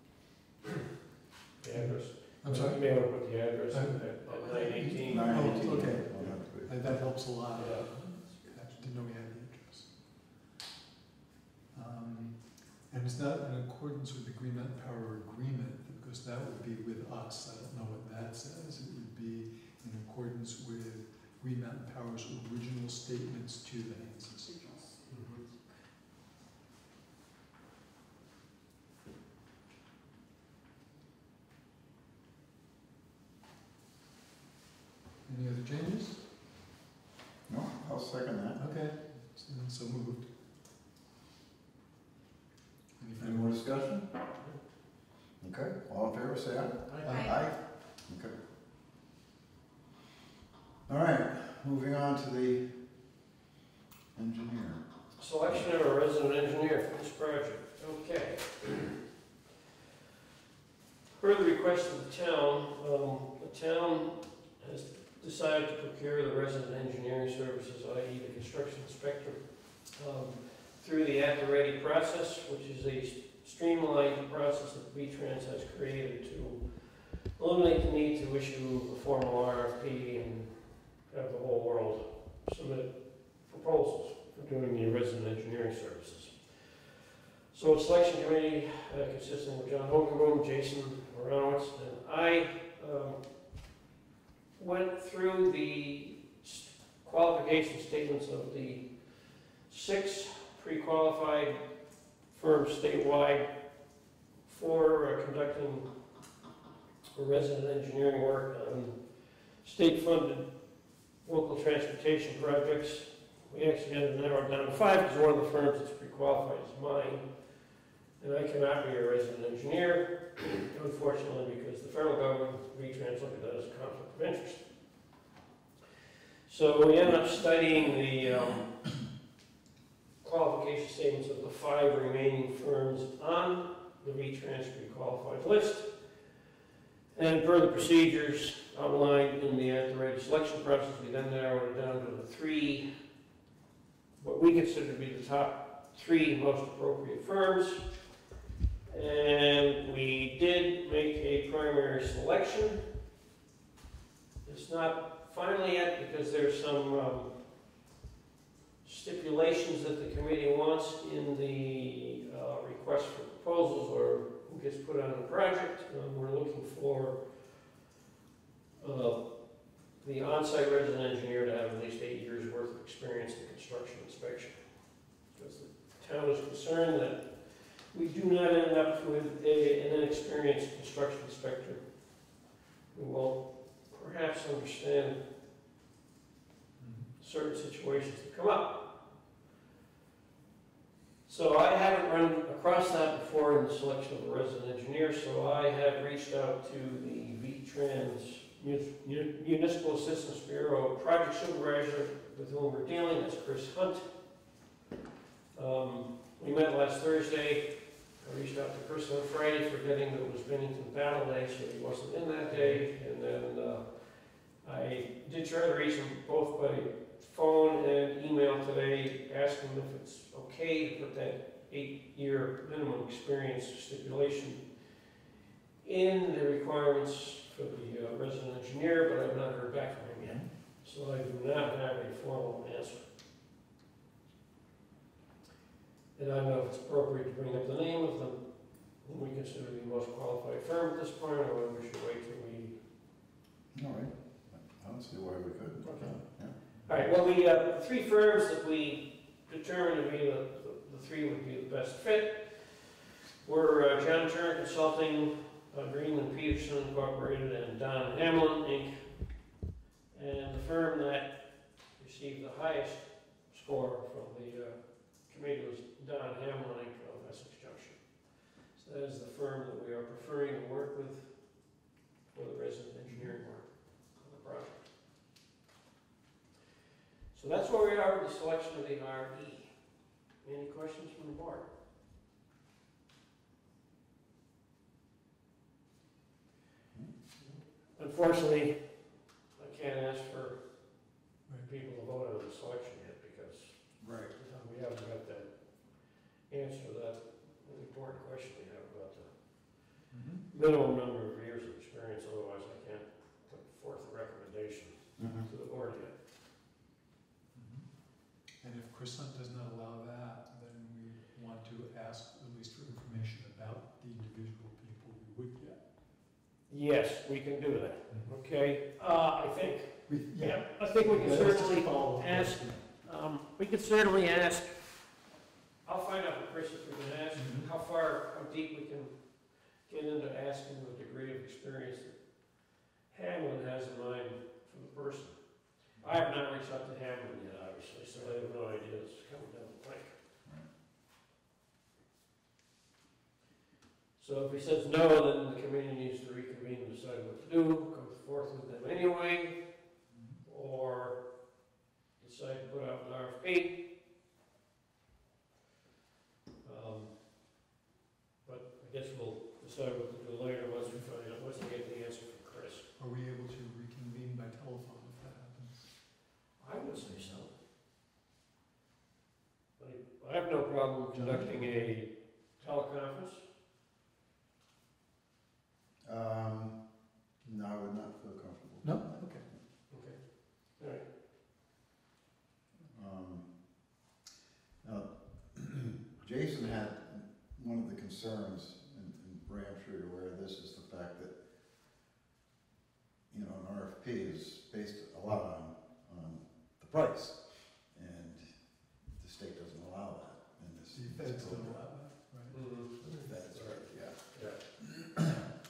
The address.
I'm sorry?
You may want to put the address
Uh,
at, at nine eighteen.
Nine
Oh,
eighteen.
okay.
one hundred fifth.
That, that helps a lot.
Yeah.
I just didn't know we had the address. Um, and it's not in accordance with the Green Mountain Power agreement, because that would be with us. I don't know what that says. It would be in accordance with Green Mountain Power's original statements to the Hanses.
Mhm.
Any other changes?
No, I'll second that.
Okay, so so moved. Any
Any
further-
more discussion? Okay, all in favor, say aye.
Aye.
Aye. Okay. All right, moving on to the engineer.
Selection of a resident engineer for this project, okay. Per the request of the town, um, the town has decided to procure the resident engineering services, that is the construction inspector, um, through the at-the-ready process, which is a streamlined process that V-Trans has created to eliminate the need to issue a formal R F P and have the whole world submit proposals for doing the resident engineering services. So a selection committee uh, consisting of John Hogenboom, Jason Moranowitz, and I um, went through the s- qualification statements of the six pre-qualified firms statewide for uh, conducting resident engineering work on state-funded local transportation projects. We actually had to narrow it down to five because one of the firms that's pre-qualified is mine. And I cannot be a resident engineer, unfortunately, because the federal government, V-Trans, look at that as a conflict of interest. So we ended up studying the um, qualification statements of the five remaining firms on the V-Trans pre-qualified list. And per the procedures outlined in the at-the-ready selection process, we then narrowed it down to the three, what we consider to be the top three most appropriate firms. And we did make a primary selection. It's not final yet because there's some um, stipulations that the committee wants in the uh, request for proposals or who gets put on the project. Um, we're looking for uh, the on-site resident engineer to have at least eight years worth of experience in construction inspection. Because the town is concerned that we do not end up with a, an inexperienced construction inspector who will perhaps understand certain situations that come up. So I haven't run across that before in the selection of a resident engineer, so I have reached out to the V-Trans Municipal Assistance Bureau project supervisor with whom we're dealing, that's Chris Hunt. Um, we met last Thursday. I reached out to Chris on Friday, forgetting that it was Bennington Battle Day, so he wasn't in that day. And then uh, I did try to reach him both by phone and email today, asking if it's okay to put that eight-year minimum experience stipulation in the requirements for the uh, resident engineer, but I've not heard back from him yet. So I do not have a formal answer. And I don't know if it's appropriate to bring up the name of the, whom we consider the most qualified firm at this point, or whether we should wait till we...
All right. I don't see why we couldn't.
Okay.
Yeah.
All right, well, the uh, three firms that we determined to be the, the, the three would be the best fit were uh, John Turner Consulting, uh, Greenland Peterson Incorporated, and Don Hamlin, Incorporated. And the firm that received the highest score from the uh, committee was Don Hamlin, Incorporated of Essex Junction. So that is the firm that we are preferring to work with for the resident engineering work on the project. So that's where we are with the selection of the R E. Any questions from the board? Unfortunately, I can't ask for people to vote on the selection yet because
Right.
uh, we haven't got that answer to that important question we have about the
Mm-hmm.
minimum number of years of experience. Otherwise, I can't put forth a recommendation
Mhm.
to the board yet.
And if Chris Hunt does not allow that, then we want to ask at least for information about the individual people we would get.
Yes, we can do that. Okay, uh, I think,
We-
yeah, I think we can
Yeah, let's
certainly
just follow up.
ask, um, we could certainly ask, I'll find out from Chris if we can ask
Mhm.
how far, how deep we can get into asking the degree of experience that Hamlin has in mind for the person. I have not reached out to Hamlin yet, obviously, so I have no idea it's coming down the pike. So if he says no, then the committee needs to reconvene and decide what to do, go forth with them anyway, or decide to put out an R F P. Um, But I guess we'll decide what to do later once we find out, once we get the answer from Chris.
Are we able to reconvene by telephone if that happens?
I would say so. I- I have no problem conducting a teleconference.
Um, Ray, I'm sure you're aware of this, is the fact that, you know, an R F P is based a lot on, on the price. And the state doesn't allow that in this.
The feds don't allow that, right?
Mhm.
The feds, right, yeah.
Yeah.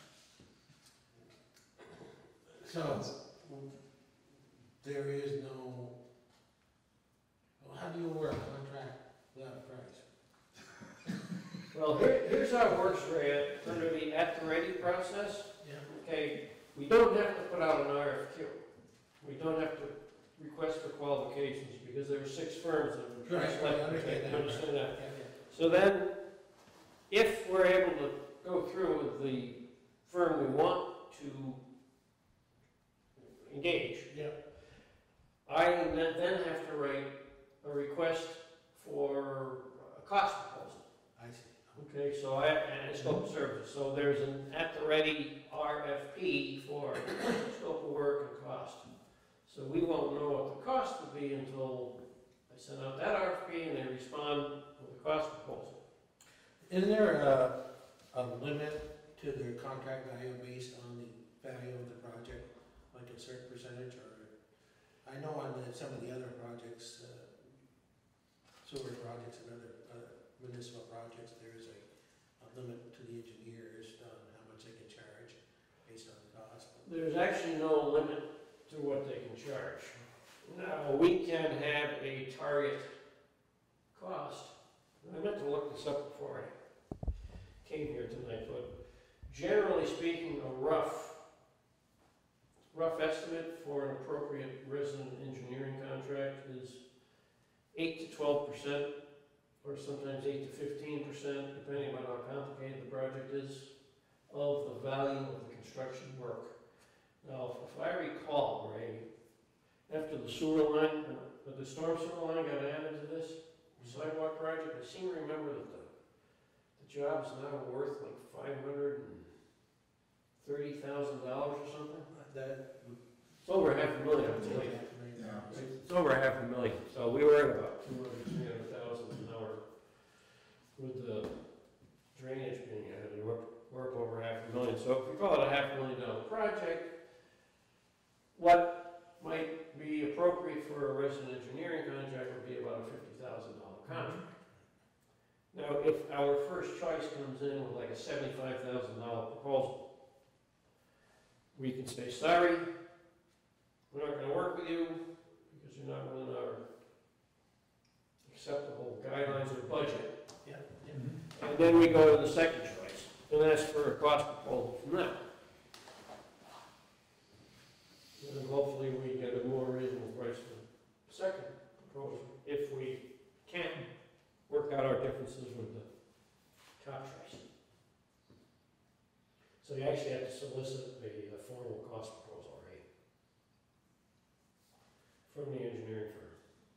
So, there is no, well, how do you award a contract without a price?
Well, here, here's how it works, Ray, under the at the ready process.
Yeah.
Okay, we don't have to put out an R F Q. We don't have to request for qualifications because there are six firms that would
Right,
select.
I understand that.
You understand that?
Yeah,
So then, if we're able to go through with the firm we want to engage,
yeah.
I then have to write a request for a cost proposal.
I see.
Okay, so I, and a scope of service. So there's an at-the-ready R F P for scope of work and cost. So we won't know what the cost will be until I send out that R F P and they respond with a cost proposal.
Isn't there a, a limit to the contract value based on the value of the project, like a certain percentage, or, I know on the, some of the other projects, uh, sewer projects and other, other municipal projects, there is a, a limit to the engineers on how much they can charge based on the cost.
There's actually no limit to what they can charge. Now, we can have a target cost. I meant to look this up before I came here tonight, but generally speaking, a rough, rough estimate for an appropriate resident engineering contract is eight to twelve percent, or sometimes eight to fifteen percent, depending on how complicated the project is, of the value of the construction work. Now, if I recall, Ray, after the sewer line, uh, the storm sewer line got added to this sidewalk project, I seem to remember that the, the job is now worth like five hundred and thirty thousand dollars or something.
That,
It's over half a million, I believe.
Yeah.
It's over half a million, so we were at about two hundred, three hundred thousand an hour with the drainage being added, we're, we're up over half a million. So if we call it a half a million dollar project, what might be appropriate for a resident engineering contract would be about a fifty thousand dollar contract. Now, if our first choice comes in with like a seventy-five thousand dollar proposal, we can say, sorry, we're not gonna work with you because you're not within our acceptable guidelines or budget.
yeah, yeah.
And then we go to the second choice and ask for a cost proposal from them. And then hopefully we get a more reasonable price for the second proposal if we can work out our differences with the top choice. So you actually have to solicit a, a formal cost proposal, right? From the engineering firm.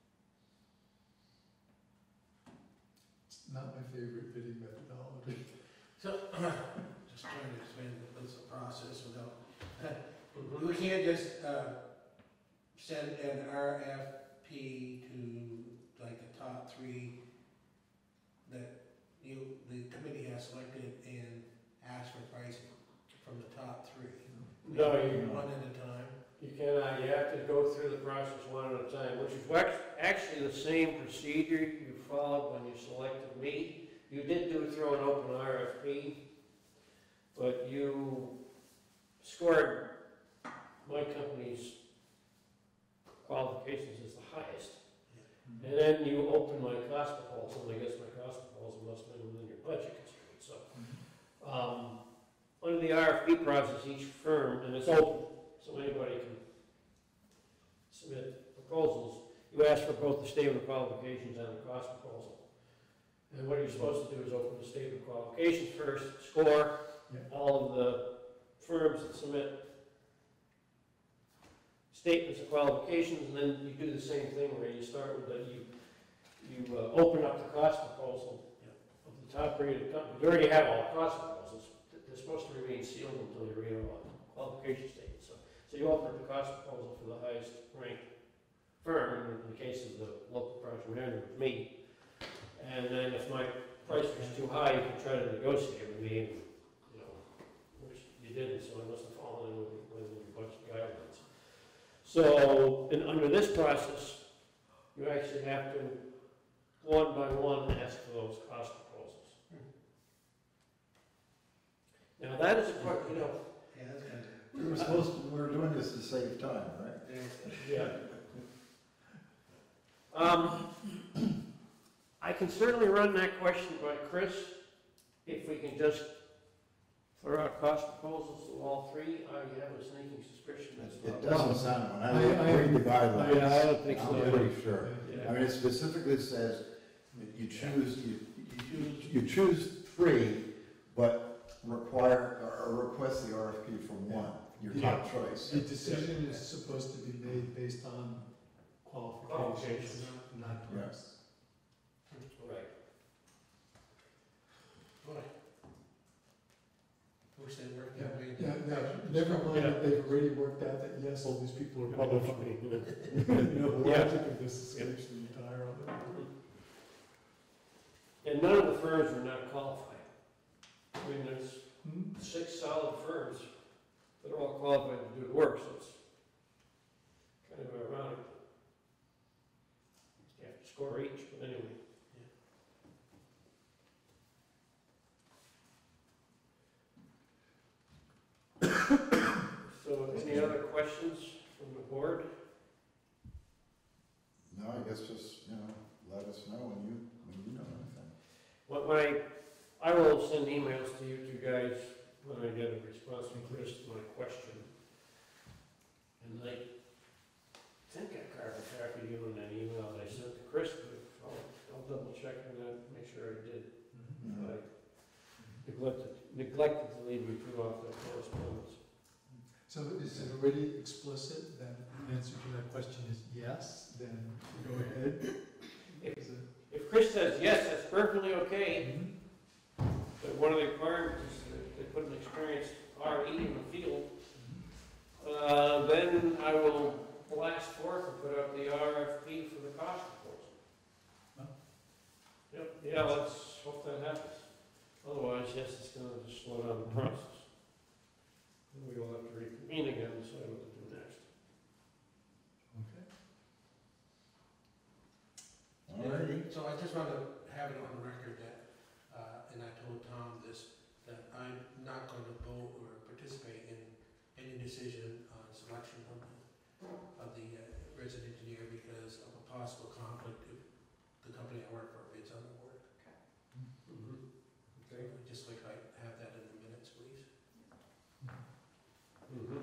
It's not my favorite bidding methodology.
So, just trying to explain what's the process without, we can't just, uh, send an R F P to like the top three that you, the committee has selected and ask for pricing from the top three.
No, you,
One at a time.
you cannot, you have to go through the process one at a time, which is wax- actually the same procedure you followed when you selected me. You did do through an open R F P, but you scored my company's qualifications as the highest. And then you open my cost proposal, and I guess my cost proposal must have been within your budget constraints, so. Um, under the R F P process, each firm, and it's open, so anybody can submit proposals, you ask for both the statement of qualifications and the cost proposal. And what you're supposed to do is open the statement of qualifications first, score
Yeah.
all of the firms that submit statements of qualifications, and then you do the same thing where you start with the, you, you uh, open up the cost proposal of the top rated company. You already have all the cost proposals. They're supposed to remain sealed until you read all the qualification statements. So, so you open up the cost proposal for the highest ranked firm, in the case of the local project manager with me. And then if my price was too high, you can try to negotiate with me and, you know, So, and under this process, you actually have to, one by one, ask for those cost proposals. Now, that is a part, you know,
We were supposed to, we were doing this to save time, right?
yeah. Um, I can certainly run that question by Chris, if we can just throw out cost proposals to all three. I have a sneaking suspicion that's
It
not.
doesn't sound, when
I-
I
I-
read the guidelines,
Yeah, I don't think so.
I'm pretty sure.
Yeah.
I mean, it specifically says that you choose, you, you choose, you choose three, but require, or request the R F P from one, your top choice.
The decision is supposed to be made based on qualifications,
Qualifications.
not, not
Yeah.
price.
Right.
Boy. Wish they worked
Yeah,
that way.
yeah, yeah, never mind that they've already worked out that, yes, all these people are qualified. You know, the
Yeah.
logic of this escapes the entire other.
And none of the firms are not qualified. I mean, there's
Hmm?
six solid firms that are all qualified to do the work, so it's kind of ironic. You have to score each, but anyway. So, any other questions from the board?
No, I guess just, you know, let us know when you, when you know anything.
What my, I will send emails to you two guys when I get a response from Chris to my question. And I think I carved a copy of you in that email that I sent to Chris, but I'll, I'll double check on that, make sure I did.
Mhm.
I neglected, neglected to leave you two off the correspondence.
So is it already explicit that the answer to that question is yes, then go ahead?
If,
Is it-
if Chris says yes, that's perfectly okay,
Mhm.
but one of the requirements is that they put an experienced R E in the field. Uh, then I will blast forth and put out the R F P for the cost proposal.
Huh?
Yep, yeah, let's hope that happens. Otherwise, yes, it's gonna just slow down the process. And we will have to reconvene again and decide what to do next.
Okay.
Alrighty.
So I just want to have it on the record that, uh, and I told Tom this, that I'm not going to vote or participate in any decision on selection of the, of the uh, resident engineer because of a possible conflict if the company I work for bids on the work.
Mm-hmm.
So I'd just like I have that in the minutes, please.
Mm-hmm.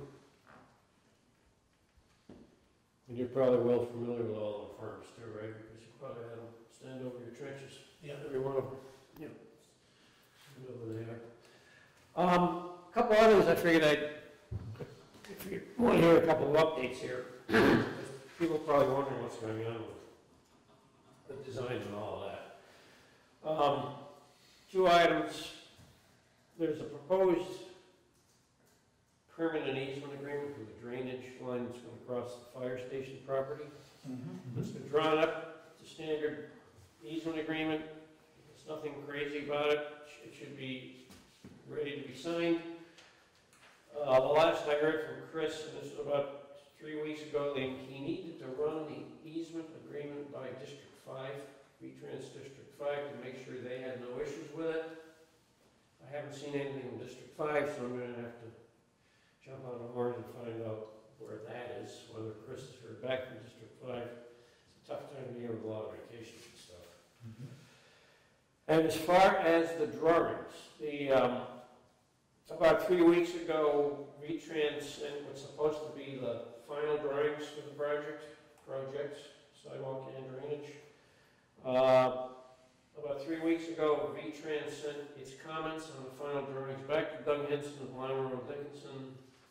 And you're probably well familiar with all the firms too, right? Because you probably had them stand over your trenches.
Yeah.
Every one of them, you know, know who they are. Um, a couple others I figured I'd, if you want to hear a couple of updates here. People are probably wondering what's going on with the design and all of that. Um, two items. There's a proposed permanent easement agreement for the drainage line that's going across the fire station property. It's been drawn up to standard easement agreement. There's nothing crazy about it. It should be ready to be signed. Uh, the last I heard from Chris, and this was about three weeks ago, that he needed to run the easement agreement by District five, V-Trans District five, to make sure they had no issues with it. I haven't seen anything in District five, so I'm gonna have to jump on a horn and find out where that is, whether Chris has heard back from District five. It's a tough time of year with a lot of vacations and stuff. And as far as the drawings, the, um, about three weeks ago, V-Trans sent what's supposed to be the final drawings for the project, projects, sidewalk and drainage. Uh, about three weeks ago, V-Trans sent its comments on the final drawings back to Doug Henson of Lima Road Dickinson.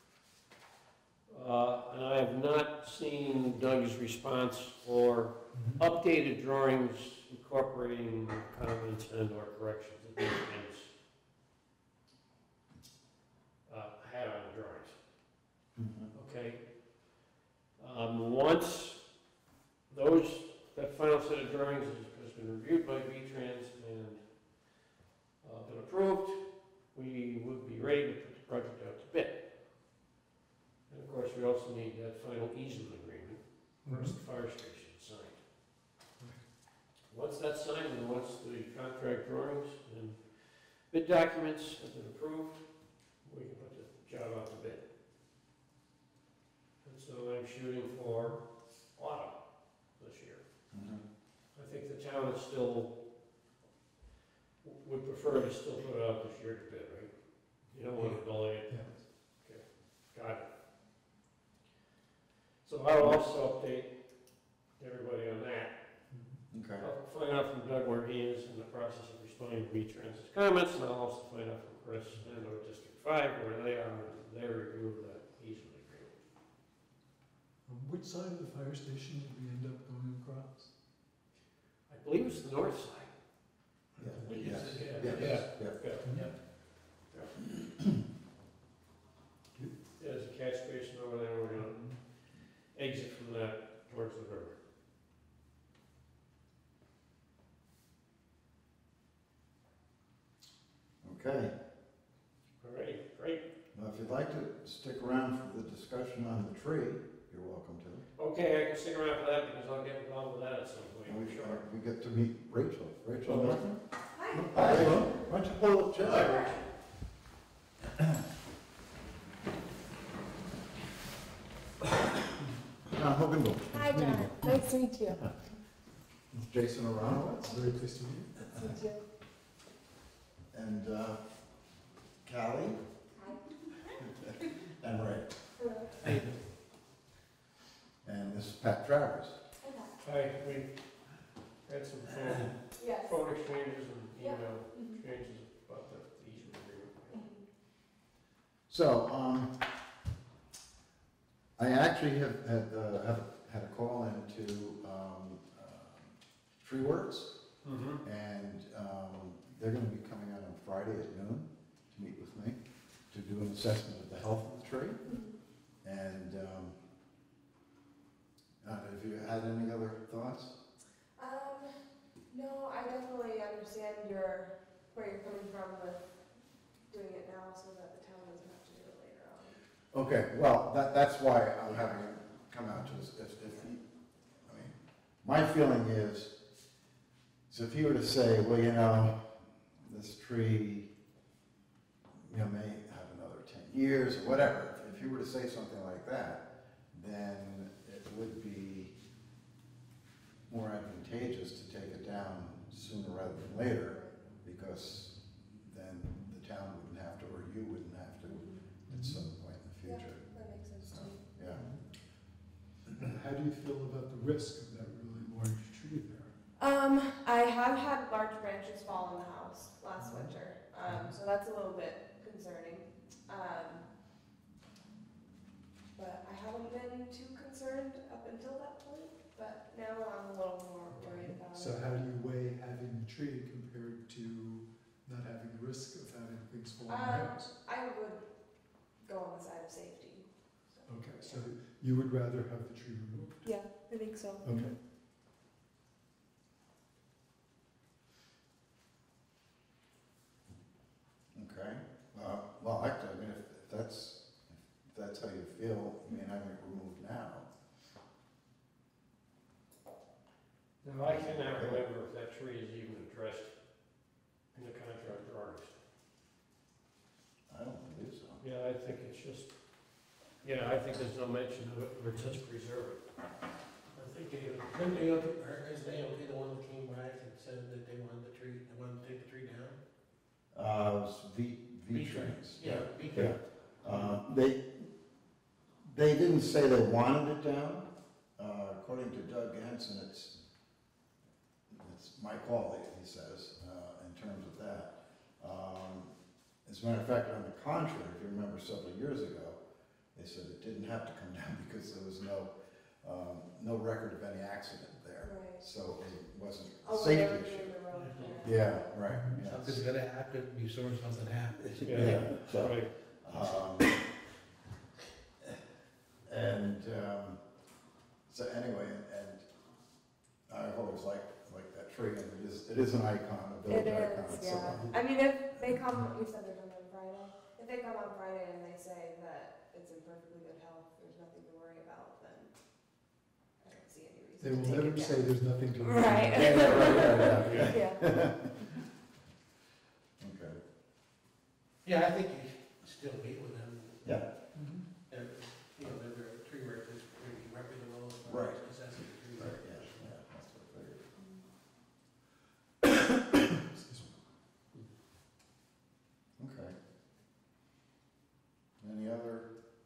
Uh, and I have not seen Doug's response or updated drawings incorporating comments and or corrections that these things uh, had on the drawings. Okay? Um, once those, that final set of drawings has, has been reviewed by V-Trans and uh, been approved, we would be ready to put the project out to bid. And of course, we also need that final easement agreement, where's the fire station signed. Once that's signed, and once the contract drawings and bid documents have been approved, we can put the job out to bid. And so I'm shooting for autumn this year.
Mhm.
I think the town is still, would prefer to still put it out this year to bid, right? You don't want to delay it.
Yeah.
Got it. So I'll also update everybody on that.
Okay.
I'll find out from Doug where he is in the process of responding to V-Trans's comments, and I'll also find out from Chris and or District Five where they are in their review of that easement agreement.
On which side of the fire station did we end up going across?
I believe it's the north side.
Yeah.
Yes.
Yes.
Yeah.
Yes. Yeah.
Yeah. There's a catch basin over there, we're gonna exit from that towards the river.
Okay.
All right, great.
Now, if you'd like to stick around for the discussion on the tree, you're welcome to.
Okay, I can stick around for that because I'll get involved with that at some
And
point,
we,
sure.
uh, we get to meet Rachel. Rachel,
Oh.
Martin?
Hi.
Hi, Rachel. Why don't you pull up chair? John Hogan.
Hi, John. Nice to meet you.
Jason Aronowitz.
Very pleased to meet you.
Nice to meet you.
And uh, Callie.
Hi.
And Ray.
Hello.
And this is Pat Travers.
Hi, we had some phone,
Yes.
phone exchanges and
Yeah.
email
Mhm.
exchanges about the the easement agreement.
Mhm.
So, um, I actually have had, uh, have had a call into, um, uh, Tree Works,
Mm-hmm.
and, um, they're gonna be coming out on Friday at noon to meet with me, to do an assessment of the health of the tree,
Mhm.
and, um, uh, have you had any other thoughts?
Um, no, I definitely understand your, where you're coming from with doing it now so that the town doesn't have to do it later on.
Okay, well, that, that's why I'm having him come out to us, if, if he, I mean, my feeling is, so if he were to say, well, you know, this tree, you know, may have another ten years, or whatever, if, if he were to say something like that, then it would be more advantageous to take it down sooner rather than later, because then the town wouldn't have to, or you wouldn't have to, at some point in the
Yeah,
future.
that makes sense to me.
Yeah.
How do you feel about the risk of that really large tree there?
Um, I have had large branches fall on the house last winter, um, so that's a little bit concerning. Um, but I haven't been too concerned up until that point, but now I'm a little more worried about it.
So how do you weigh having the tree compared to not having the risk of having things fall on the
Um,
house?
I would go on the side of safety. so,
Okay, so you would rather have the tree removed?
Yeah, I think so.
Okay.
Okay, uh, well, I, I mean, if if that's, if that's how you feel, I mean, having it removed now.
Now, I cannot remember if that tree is even addressed in the contract drawings.
I don't believe so.
Yeah, I think it's just, yeah, I think there's no mention of it, or just preserve it. I think they, didn't they, or is they the one that came back and said that they wanted the tree, they wanted to take the tree down?
Uh, it was V, V-Trans.
Yeah,
Yeah.
because,
Uh, they, they didn't say they wanted it down. Uh, according to Doug Hanson, it's, it's my call, he says, uh, in terms of that. Um, as a matter of fact, on the contrary, if you remember several years ago, they said it didn't have to come down because there was no, um, no record of any accident there.
Right.
So it wasn't a
Oh, when they were
safety issue.
doing the road,
Yeah, right, yes.
Something's gonna happen before something happens.
yeah,
so-
right.
Um, and, um, so anyway, and I've always liked, liked that tree, and it is, it is an icon, a
It
village icon.
is,
so-
yeah. I mean, if they come, you said they're coming on Friday. If they come on Friday and they say that it's in perfectly good health, there's nothing to worry about,
They will
Take it
never
down.
say there's nothing to.
Right.
Yeah, yeah, right, yeah, yeah,
Yeah.
yeah. Okay.
Yeah, I think you should still meet with them.
Yeah.
Mhm.
And, you know, they're, they're tree work is pretty reputable as far
Right.
as assessing trees.
Right, yeah, yeah, that's what I figured.
Excuse me.
Okay. Any other?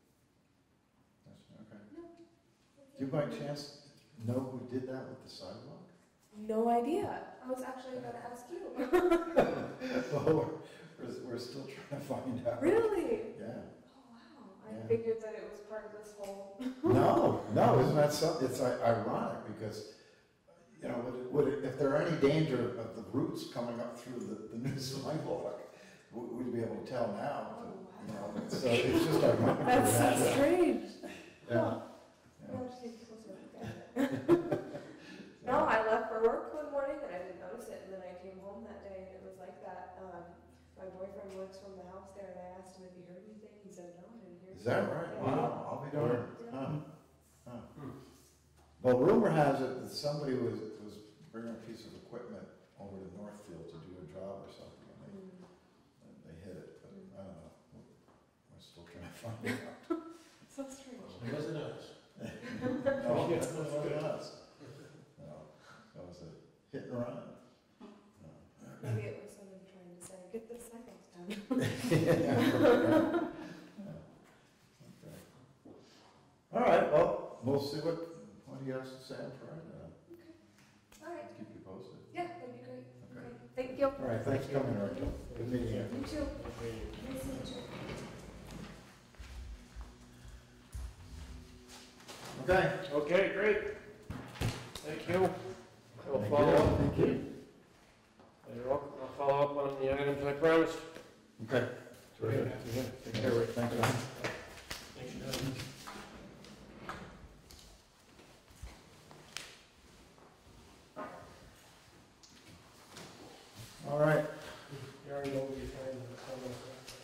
Okay. Do you by chance know who did that with the sidewalk?
No idea. I was actually gonna ask you.
Well, we're, we're still trying to find out.
Really?
Yeah.
Oh, wow. I
Yeah.
figured that it was part of this whole.
No, no, isn't that so, it's i- ironic because, you know, would it, would it, if there are any danger of the roots coming up through the, the new sidewalk, we- we'd be able to tell now, but, you know, so it's just ironic.
That's
that
so
it
strange.
Yeah.
Huh.
Yeah.
I'll just take a closer look at it. No, I left for work one morning and I didn't notice it, and then I came home that day and it was like that. Um, my boyfriend works from the house there, and I asked him if he heard anything. He said no, I didn't hear.
Is that right?
Yeah.
Wow, I'll be darned.
Yeah.
Huh. Huh. Well, rumor has it that somebody was, was bringing a piece of equipment over to Northfield to do a job or something, and they,
Mm.
and they hit it, but I don't know. We're still trying to find out.
So strange.
It wasn't us.
No, that's not what it was. No, that was a hit and run. No.
Maybe it was someone trying to say, get the sidewalks done.
Yeah. Okay. All right, well, we'll see what, what he has to say on Friday.
All right.
Keep you posted.
Yeah, that'd be great.
Okay.
Okay. Thank you.
All right, thanks for coming, Rachel. Good meeting you.
You too. Nice to meet you.
Okay.
Okay, great. Thank you. I will
Thank
follow
you.
up.
Thank you.
You're welcome. I'll follow up on the items I promised.
Okay. Terrific. Take care, Rick. Thanks, John.
Thanks, Doug.
All right.
You already know what you're trying to tell us.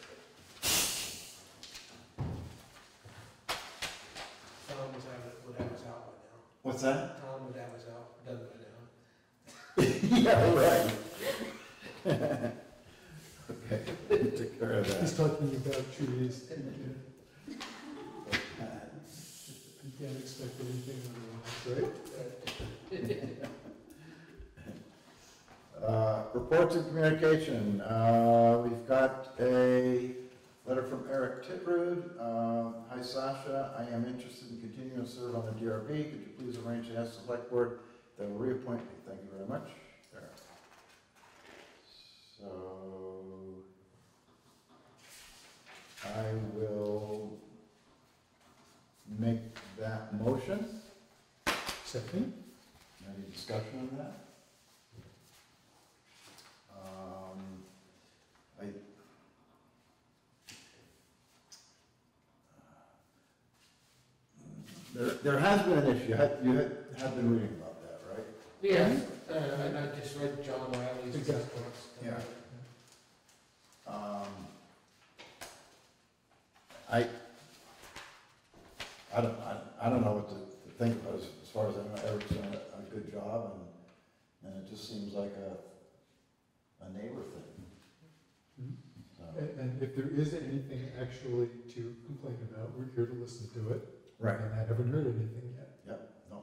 Tom was having, would have us out by now.
What's that?
Tom would have us out, done by now.
Yeah, right. Okay, took care of
He's
that.
talking about trees. You can't- you can't expect anything otherwise, right?
Uh, Reports and communication. Uh, We've got a letter from Eric Titrud. Uh, Hi Sasha, I am interested in continuing to serve on the D R B. Could you please arrange to ask the select board that will reappoint me? Thank you very much. There. So I will make that motion.
Second?
Any discussion on that? Um, I, there, there has been an issue. You had, you had, have been reading about that, right?
Yeah, uh, and I just read John Riley's
Exactly.
response.
Yeah. Um, I, I don't, I, I don't know what to, to think about as, as far as I know, Eric's done a, a good job, and, and it just seems like a, a neighbor thing.
Mhm.
So,
And, and if there is anything actually to complain about, we're here to listen to it.
Right.
And I haven't heard anything yet.
no,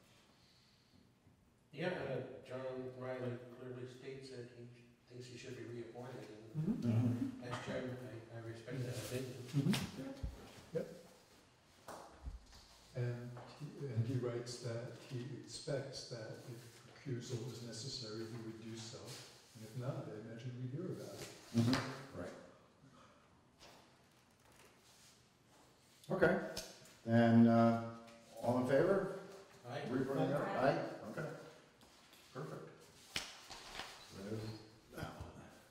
Yeah, uh, John Riley clearly states that he thinks he should be reappointed, and
Mm-hmm.
as chairman, I, I respect that opinion.
Yep. And he, and he writes that he expects that if recusal is necessary, he would do so. And if not, I imagine we'd hear about it.
Mhm. Right. Okay, and, uh, all in favor?
Right?
Reappointing Eric?
Aye.
Aye, okay, perfect. So there's that one.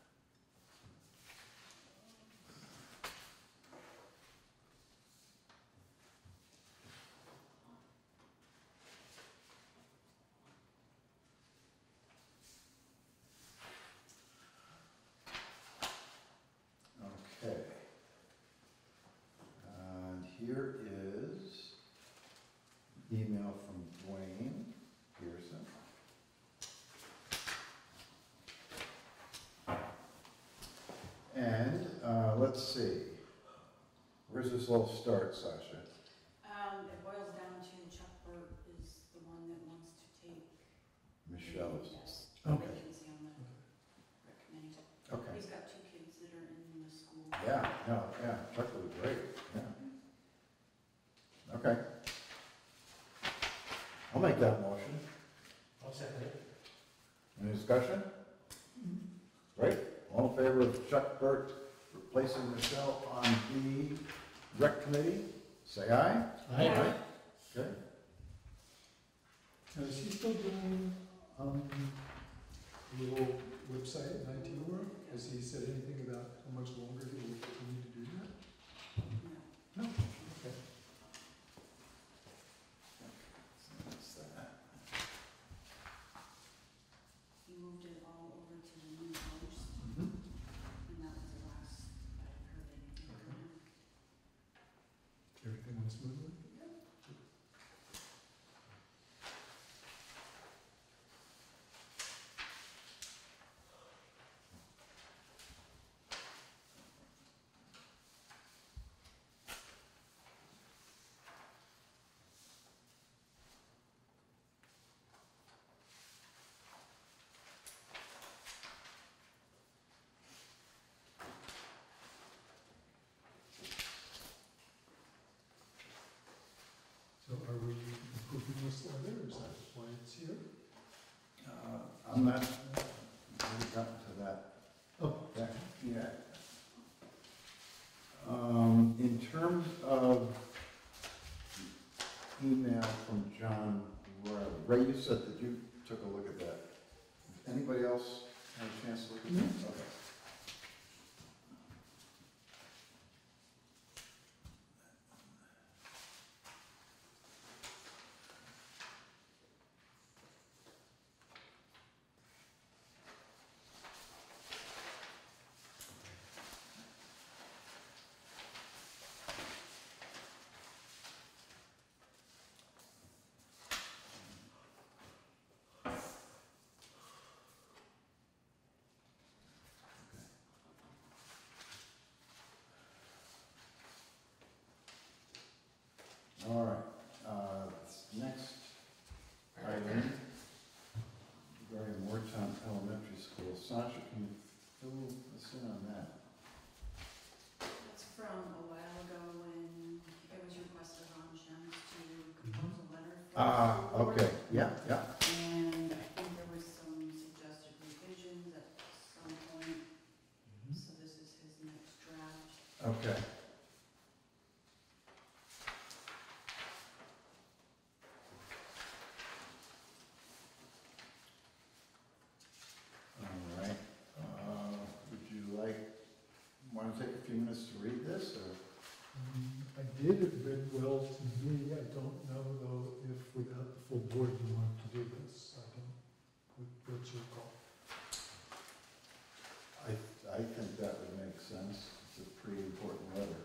Okay. And here is email from Dwayne. Where's this all start, Sasha?
Um, it boils down to Chuck Burt is the one that wants to take.
Michelle's.
Yes.
Okay.
Vacancy on the rec committee.
Okay.
He's got two kids that are in the school.
Yeah, no, yeah, Chuck was great, yeah. Okay. I'll make that motion.
I'll second it.
Any discussion? Great. All in favor of Chuck Burt replacing Michelle on the rec committee? Say aye.
Aye.
Okay.
Now, is he still doing, um, the little website and I T work? Has he said anything about how much longer he will continue to do that?
No.
No? Okay.
So that's that.
He moved it all over to the new host,
Mhm.
and that was the last that I've heard anything from him.
Everything went smoothly? So are we approving this letter, or is that why it's here?
Uh, I'm not, I haven't gotten to that.
Oh.
that yet. Um, in terms of email from John Ray, Ray, you said that you took a look at that. Anybody else have a chance to look at that? Okay. All right, uh, next item, regarding Moretown Elementary School. Sasha, can you fill us in on that?
That's from a while ago when it was requested on Shem's to compose a letter for the
Ah,
school board.
okay, yeah, yeah.
And I think there was some suggested revisions at some point, so this is his next draft.
Okay. All right, uh, would you like, want to take a few minutes to read this, or?
Um, I did, it read well to me. I don't know though if without the full board you want to do this. I don't, what- what's your call?
I, I think that would make sense. It's a pretty important letter.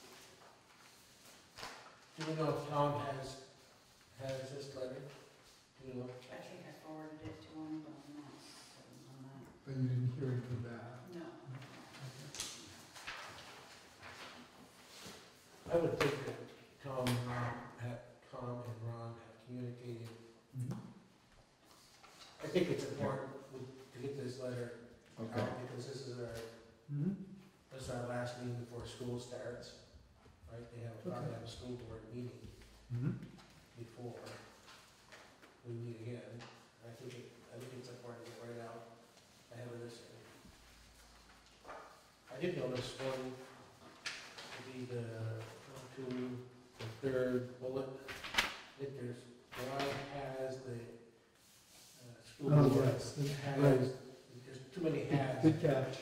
Do we know if Tom has, has this letter? Do you know?
I think I forwarded it to him, but I'm not certain on that.
But you didn't hear anything back?
No.
I would think that Tom, and Ron have, Tom and Ron have communicated.
Mhm.
I think it's important with- to get this letter
Okay.
out because this is our,
Mhm.
this is our last meeting before school starts. Right, they have, probably have a school board meeting
Mhm.
before we meet again. I think it, I think it's important to get right out ahead of this. I did notice one, to be the, one, two, the third bullet, that there's, Ron has the, uh, school
Oh,
board
yes,
has,
right.
there's too many has.
Good catch.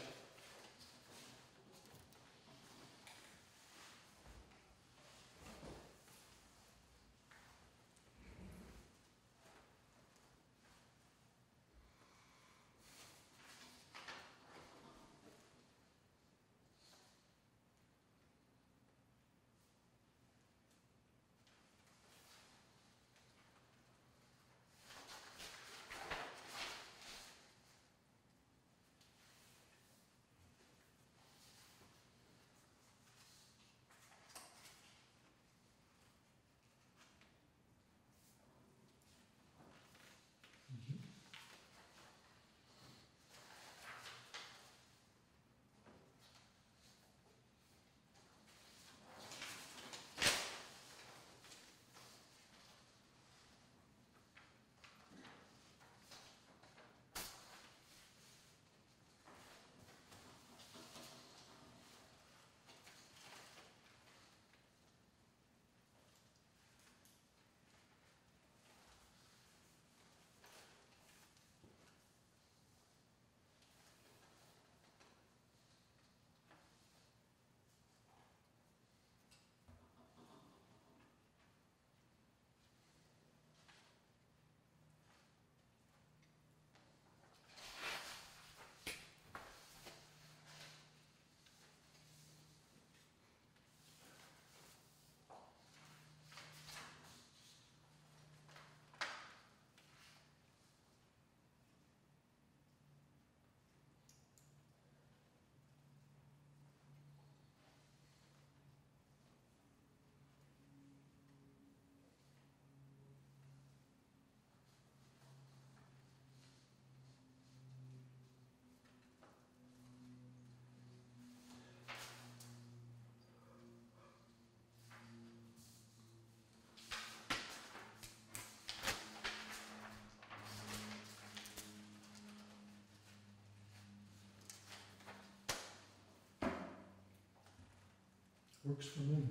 Works for me.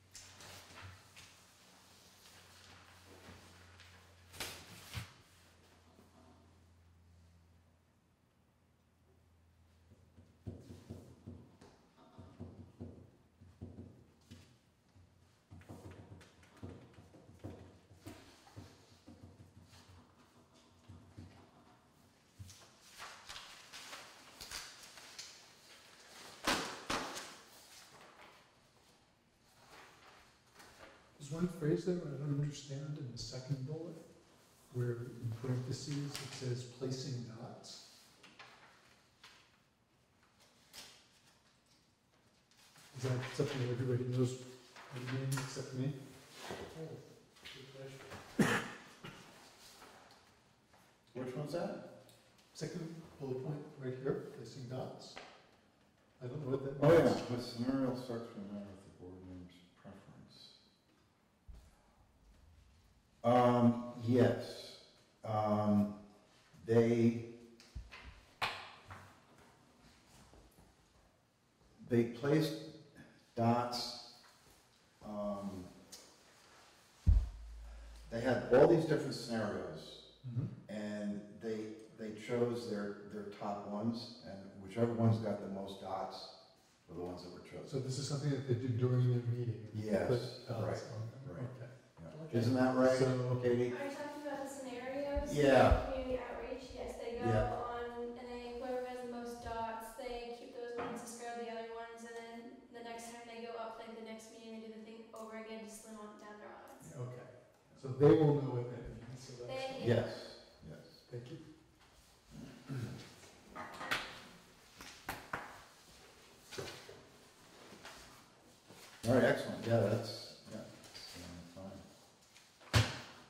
There's one phrase there I don't understand in the second bullet, where in parentheses it says placing dots. Is that something that everybody knows what it means except me?
Oh, good question.
Which one's that?
Second bullet point right here, placing dots. I don't know what that
Oh, yeah,
means.
with scenario structure and with the board member's preference. Um, yes, um, they, they placed dots, um, they had all these different scenarios,
Mhm.
and they, they chose their, their top ones, and whichever one's got the most dots were the ones that were chosen.
So this is something that they do during their meeting?
Yes,
Put dots
right,
on them.
right.
Okay.
Yeah. Isn't that right,
So-
Katie?
Are you talking about the scenarios?
Yeah.
Community outreach, yes, they go
Yeah.
on, and they, whoever has the most dots, they keep those ones, discard the other ones, and then the next time they go up, like the next meeting, they do the thing over again, just slim on down their odds.
Okay, so they will know what that means, so that's,
They,
Yes, yes.
thank you.
All right, excellent, yeah, that's, yeah, that's, uh, fine.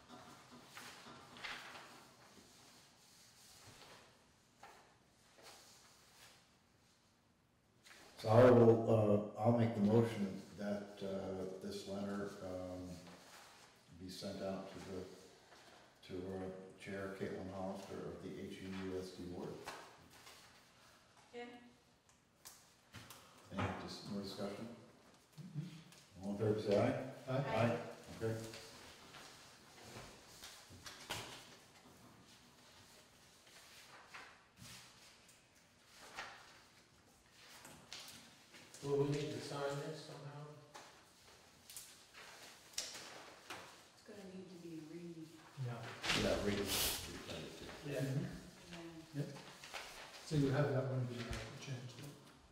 So I will, uh, I'll make the motion that, uh, this letter, um, be sent out to the, to, uh, Chair Caitlin Hollister of the H U U S D board.
Yeah.
Any dis- more discussion? All in favor, say aye.
Aye.
Aye. Okay.
Will we need to sign this somehow?
It's gonna need to be re,
Yeah.
Yeah, read it.
Yeah.
yeah.
So you have that one, you have to change it.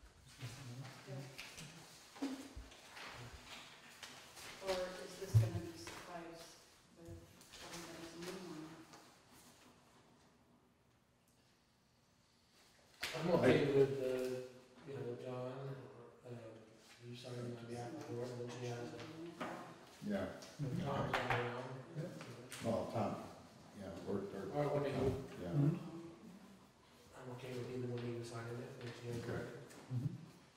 Or is this gonna be suffice with everybody's name on it?
I'm okay with, uh, you know, John, uh, you signing on behalf of the board, and then she has it.
Yeah,
Tom's not around.
well, Tom, yeah, or, or,
Or one of you,
yeah.
Mhm.
I'm okay with either one of you signing it, and she has it.
Okay.
Mhm.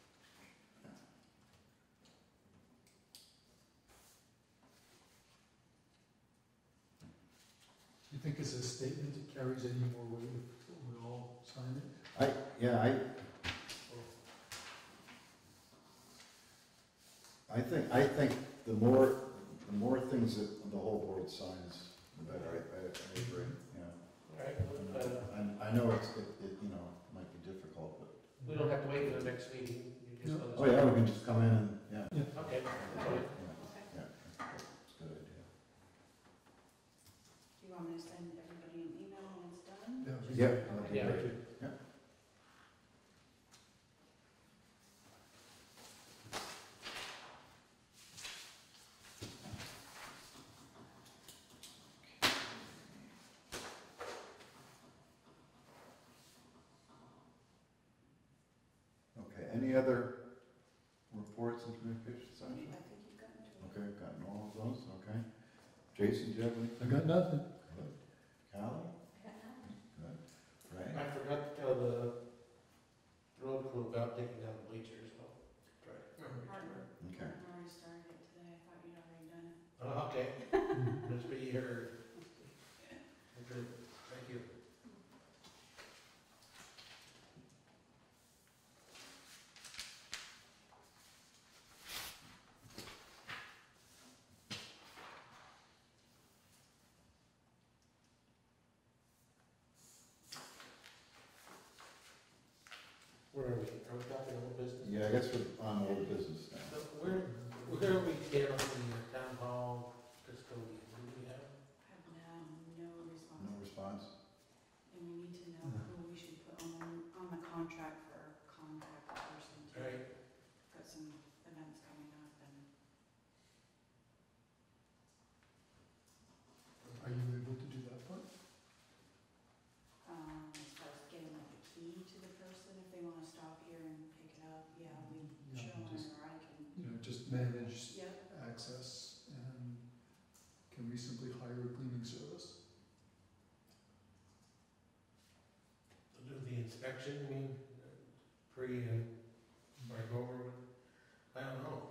Do you think it's a statement that carries any more weight if we all sign it?
I, yeah, I, I think, I think the more, the more things that the whole board signs, the better, I, I, I agree, yeah.
All right, well, uh,
I, I know it's, it, it, you know, might be difficult, but,
we don't have to wait for the next meeting, you just
No.
let us
oh yeah, we can just come in and, yeah,
Okay, all right.
yeah, yeah, it's a good idea.
Do you want me to send everybody an email when it's done?
That would be
Yeah,
great.
that'd be
Yeah.
great. Yeah. Okay, any other reports and communications,
I
Sasha?
think you've gotten to it.
Okay, gotten all of those, okay. Jason, do you have any?
I got nothing.
Good. Callie? Good. Ray?
I forgot to tell the road crew about taking down the bleachers, so, try to remember to
Harbor.
Okay.
I already started it today, I thought you'd already done it.
Oh, okay, must be here. Okay, thank you.
cleaning service.
Do the inspection, I mean, pre and right over, I don't know.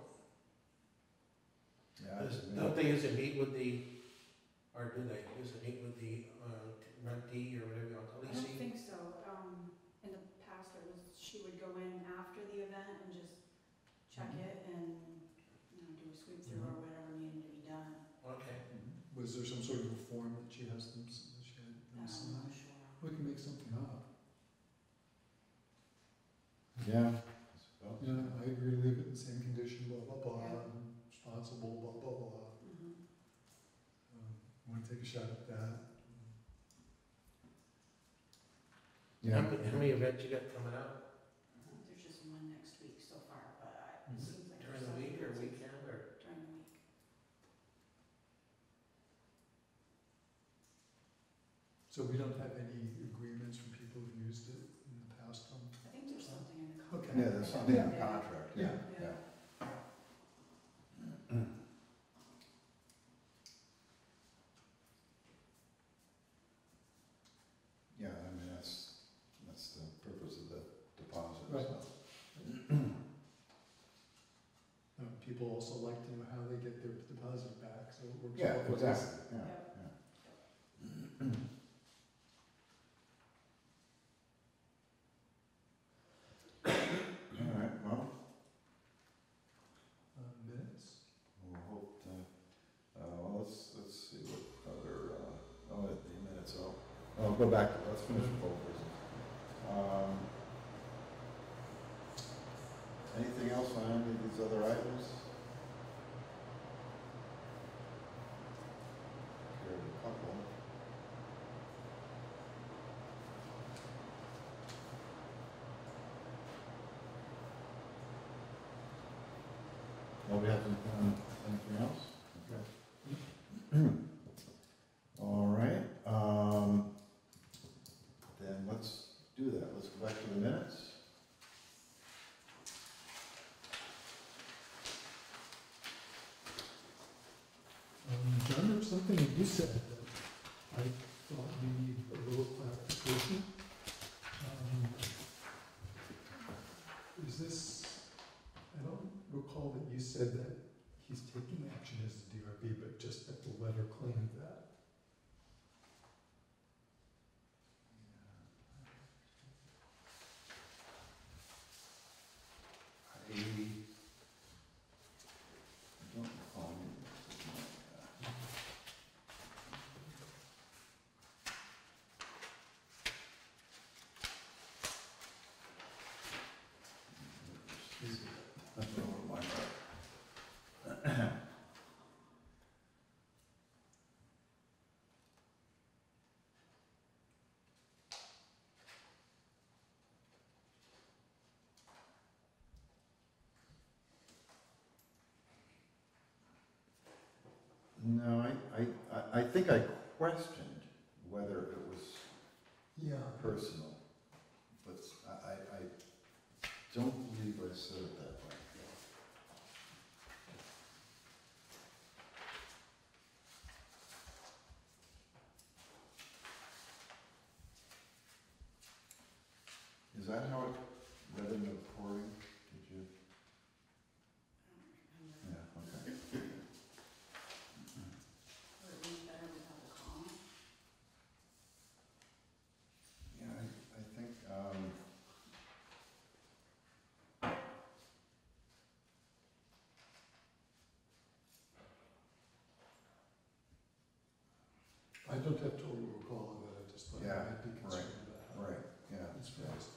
Yeah,
Does-
I mean-
Don't they usually meet with the, or do they usually meet with the, uh, rentee or whatever you want to call
I
it?
don't think so. Um, in the past, it was, she would go in after the event and just check it and, you know, do a sweep through or whatever needed to be done.
Okay.
Was there some sort of a form that she has them, that she had them
I'm
sign?
not sure.
We can make something up.
Yeah. I suppose.
Yeah, I agree, leave it in the same condition, blah, blah, blah,
Yeah.
and responsible, blah, blah, blah.
Mhm.
Um, Want to take a shot at that?
How
Yeah.
many, how many events you got coming up
Uh, There's just one next week so far, but I- it
Mhm.
seems like.
during
there's
the
some
week or
events
weekend or?
During the week.
So we don't have any agreements from people who've used it in the past on?
I think there's something in the contract.
Okay.
Yeah, there's something in the contract, yeah,
Yeah.
yeah. Yeah, I mean, that's, that's the purpose of the deposit,
Right.
so.
Uh, People also like to know how they get their deposit back, so it works
Yeah,
both ways.
exactly, yeah,
Yeah.
yeah. All right, well,
Uh, Minutes?
we'll hope to, uh, well, let's, let's see what other, uh, oh, the minutes, oh, I'll go back, to let's finish with old business. Um, Anything else on any of these other items? Here's a couple. Well, we have um, anything else? Okay. All right, um, then let's do that. Let's go back to the minutes.
Um, John, there was something that you said that I thought we need a little clarification. Um, Is this, I don't recall that you said that he's taking action as a D R B, but just that the letter claimed that.
I don't recall anything like that. That's over my head. No, I, I, I- I think I questioned whether it was
Yeah.
personal, but I, I, I don't believe I said it that way. Is that how it read in the recording? Did you?
I don't remember.
Yeah, okay.
Or it reads better without a comma.
Yeah, I, I think, um,
I don't have total recall of it, I just thought
Yeah,
I might be concerned about how
right, yeah.
it's phrased.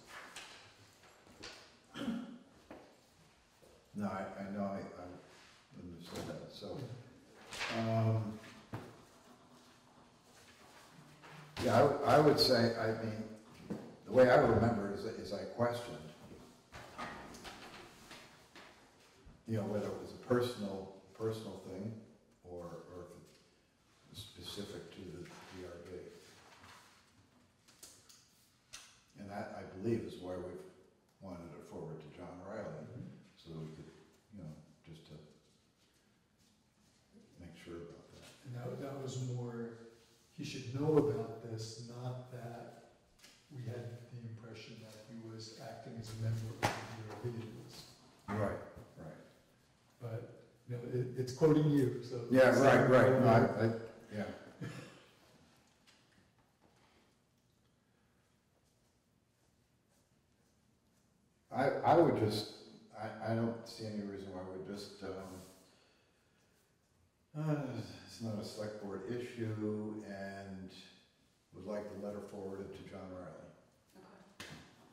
No, I, I know, I, I wouldn't have said that, so, um, yeah, I, would- I would say, I mean, the way I remember it is, is I questioned, you know, whether it was a personal, personal thing, or, or if it was specific to the D R B. And that, I believe, is why we've wanted it forward to John Riley, so that we could, you know, just to make sure about that.
And that, that was more he should know about this, not that we had the impression that he was acting as a member of the D R B in this.
Right, right.
But, you know, it, it's quoting you, so.
Yeah, right, right, no, I, I, yeah. I, I would just, I, I don't see any reason why we just, um, uh, it's not a select board issue and would like the letter forwarded to John Riley.
Okay.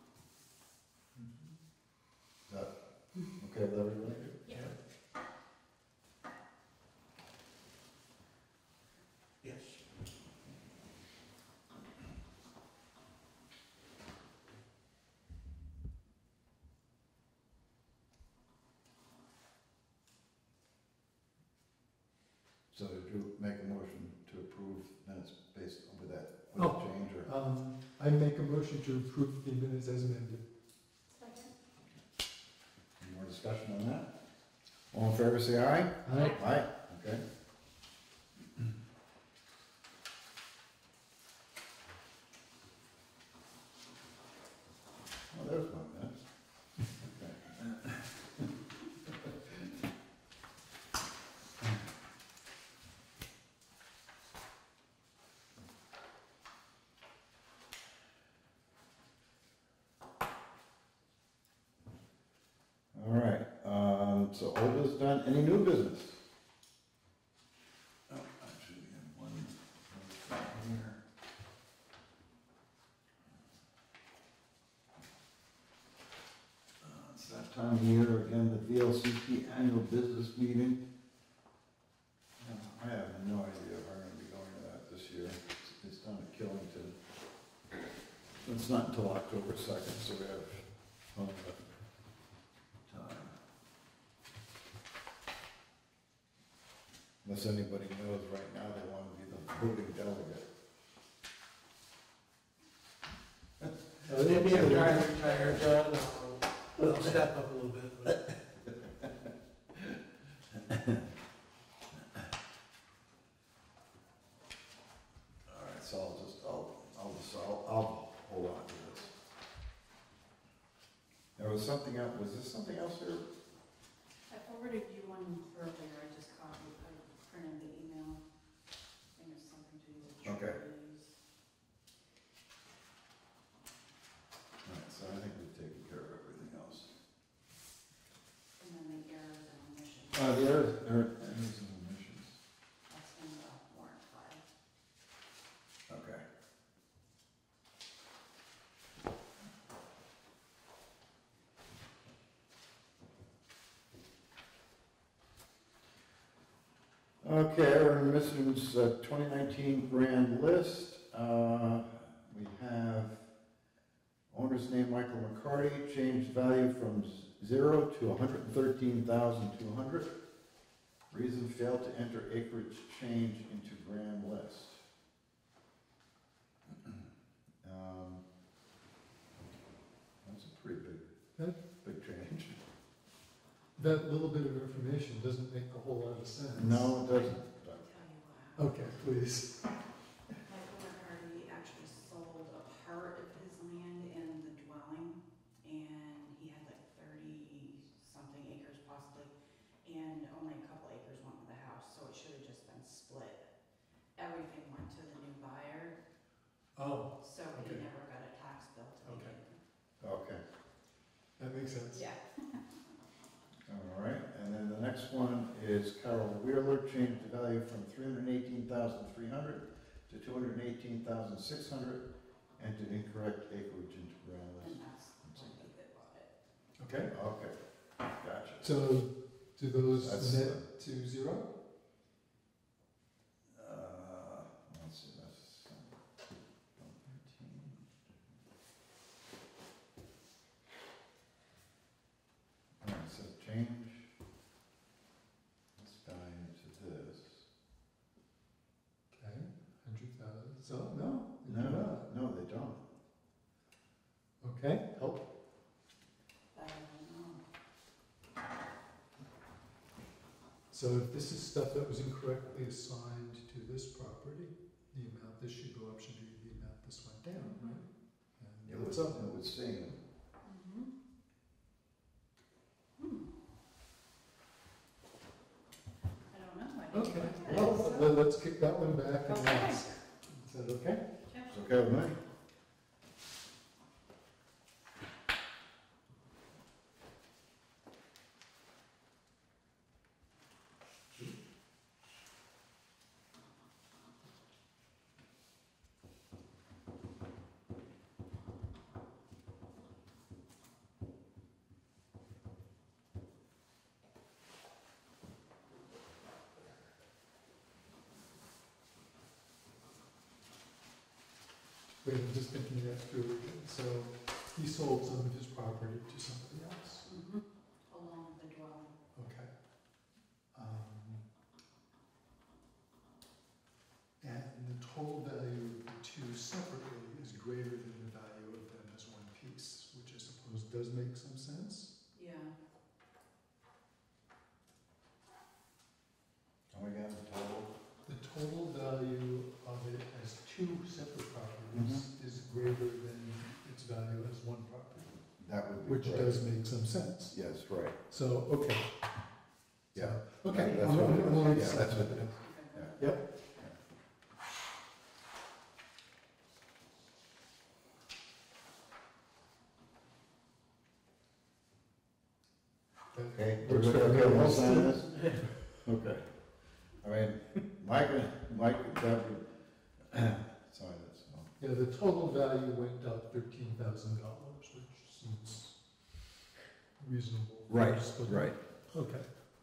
Is that okay with everybody?
Yeah. Yes.
So did you make a motion to approve minutes based on with that, with
Oh.
that change or?
Um, I make a motion to approve the minutes as amended.
Second.
Any more discussion on that? All in favor, say aye.
Aye.
Aye, okay. Oh, there's one minute. Okay. All right, um, so old business done, any new business? Oh, actually, we have one, one here. Uh, It's that time of year, again, the V L C T annual business meeting. Uh, I have no idea if I'm gonna be going to that this year. It's- It's done at Killington. It's not until October second, so we have plenty of time. Unless anybody knows right now they want to be the voting delegate.
Maybe I'm trying to retire, John, I'll, I'll step up a little bit. but-
All right, so I'll just, I'll, I'll just, I'll, I'll hold on to this. There was something else, was there something else here?
I forwarded you one earlier, I just copied, I printed the email. I think it's something to do with
Okay.
trees.
All right, so I think we've taken care of everything else.
And then the errors and omissions.
Uh, the errors, errors errors and omissions.
That's in the warrant file.
Okay. Okay, our emissions, uh, twenty nineteen grand list. Uh, we have owner's name Michael McCarty, changed value from z- zero to one hundred thirteen thousand two hundred. Reason failed to enter acreage change into grand list. Um, That's a pretty big,
That-
big change.
That little bit of information doesn't make a whole lot of sense.
No, it doesn't.
I'll tell you what happened.
Okay, please.
Michael McCarty actually sold a part of his land in the dwelling, and he had like thirty-something acres possibly, and only a couple acres went with the house, so it should have just been split. Everything went to the new buyer,
Oh,
so
Okay.
he never got a tax bill to
Okay.
begin with.
Okay,
that makes sense.
Yeah.
all right. And then the next one is Carol Wheeler, changed the value from three hundred eighteen thousand three hundred to two hundred eighteen thousand six hundred, entered incorrect acreage into grand
And
list.
that's when he that bought it.
Okay,
Okay, gotcha.
so do those
That's,
net
uh,
to zero?
Uh, let's see, that's, um, one thirteen. All right, so change this value to this.
Okay, hundred thousand, so, no, they
No,
do not.
no, they don't.
Okay, help.
I don't know.
So if this is stuff that was incorrectly assigned to this property, the amount this should go up should be the amount this went down, right?
It
And
was,
what's up?
it was same.
Mhm. Hmm. I don't know, I didn't
Okay,
look at it,
well,
so-
let- let's kick that one back and
Okay.
ask. Is that okay?
It's okay with me?
Wait, I'm just thinking that through again. So he sold some of his property to somebody else.
Mhm.
Along the dwelling.
Okay. Um, And the total value of the two separately is greater than the value of them as one piece, which I suppose does make some sense.
Yeah.
Oh, we got the total.
The total value of it as two separate properties is greater than its value as one property,
That would be
which
correct.
does make some sense.
Yes, right.
So, okay.
Yeah.
Okay,
That's
I'm,
what
I'm,
it
I'm
is.
gonna
Yeah,
accept
that's what
that.
it is.
Okay.
Yeah.
Yep.
Okay,
Works
everybody
for
okay
everyone
with
else
signing
too?
this? Okay. I mean, Mike, Mike, that would, sign this, so.
Yeah, the total value went up thirteen thousand dollars, which seems reasonable.
Right,
Just look-
right.
Okay.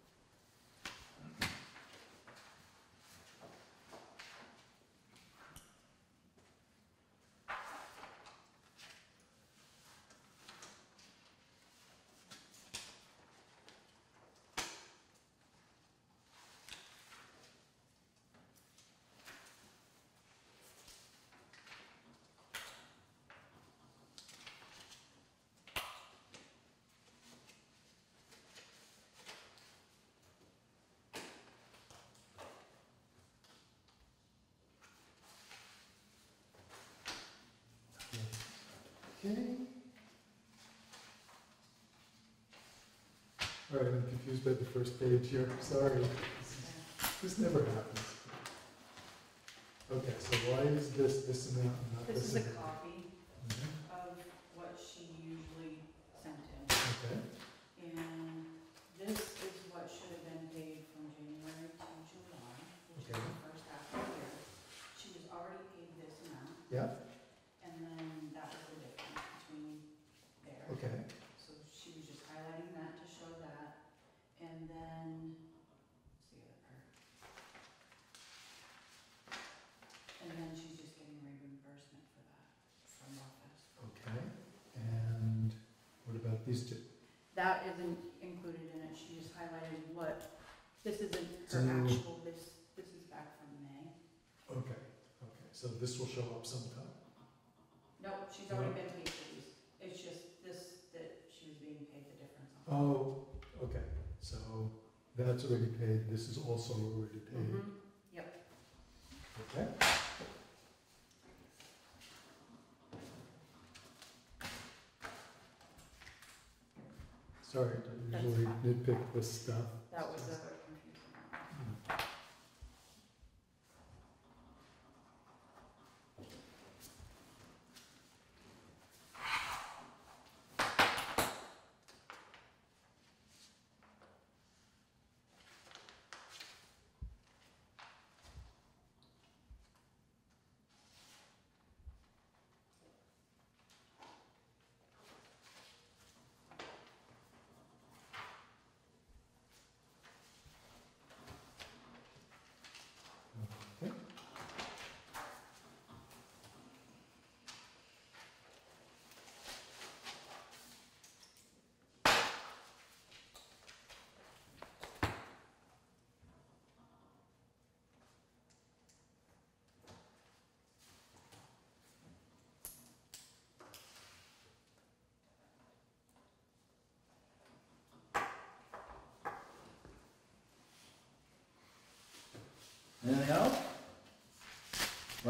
Okay. All right, I'm confused by the first page here, sorry. This never happens. Okay, so why is this, this amount, and not this
This is a
amount?
copy
Mhm.
of what she usually sent him.
Okay,
And this is what should have been paid from January to July, which is
Okay.
the first half of the year. She was already paid this amount,
yeah,
and then that was the difference between there.
okay,
So she was just highlighting that to show that, and then, what's the other part? And then she's just getting reimbursement for that from office.
okay. And what about these two?
That isn't included in it, she just highlighted what, this isn't
So-
her actual, this, this is back from May.
Okay, okay, so this will show up sometime.
Nope, she's already been paid for these, it's just this that she was being paid the difference on.
Oh, okay, so that's already paid, this is also already paid.
Mhm. Yep.
Okay. Sorry, I
That's
usually
fine.
nitpick this stuff.
That was a confusing one.
Okay.
Anything else?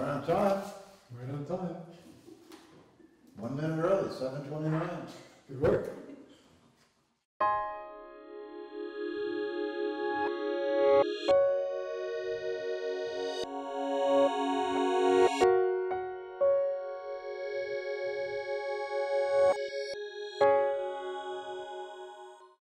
time.
One minute early, seven twenty-nine.
Good work.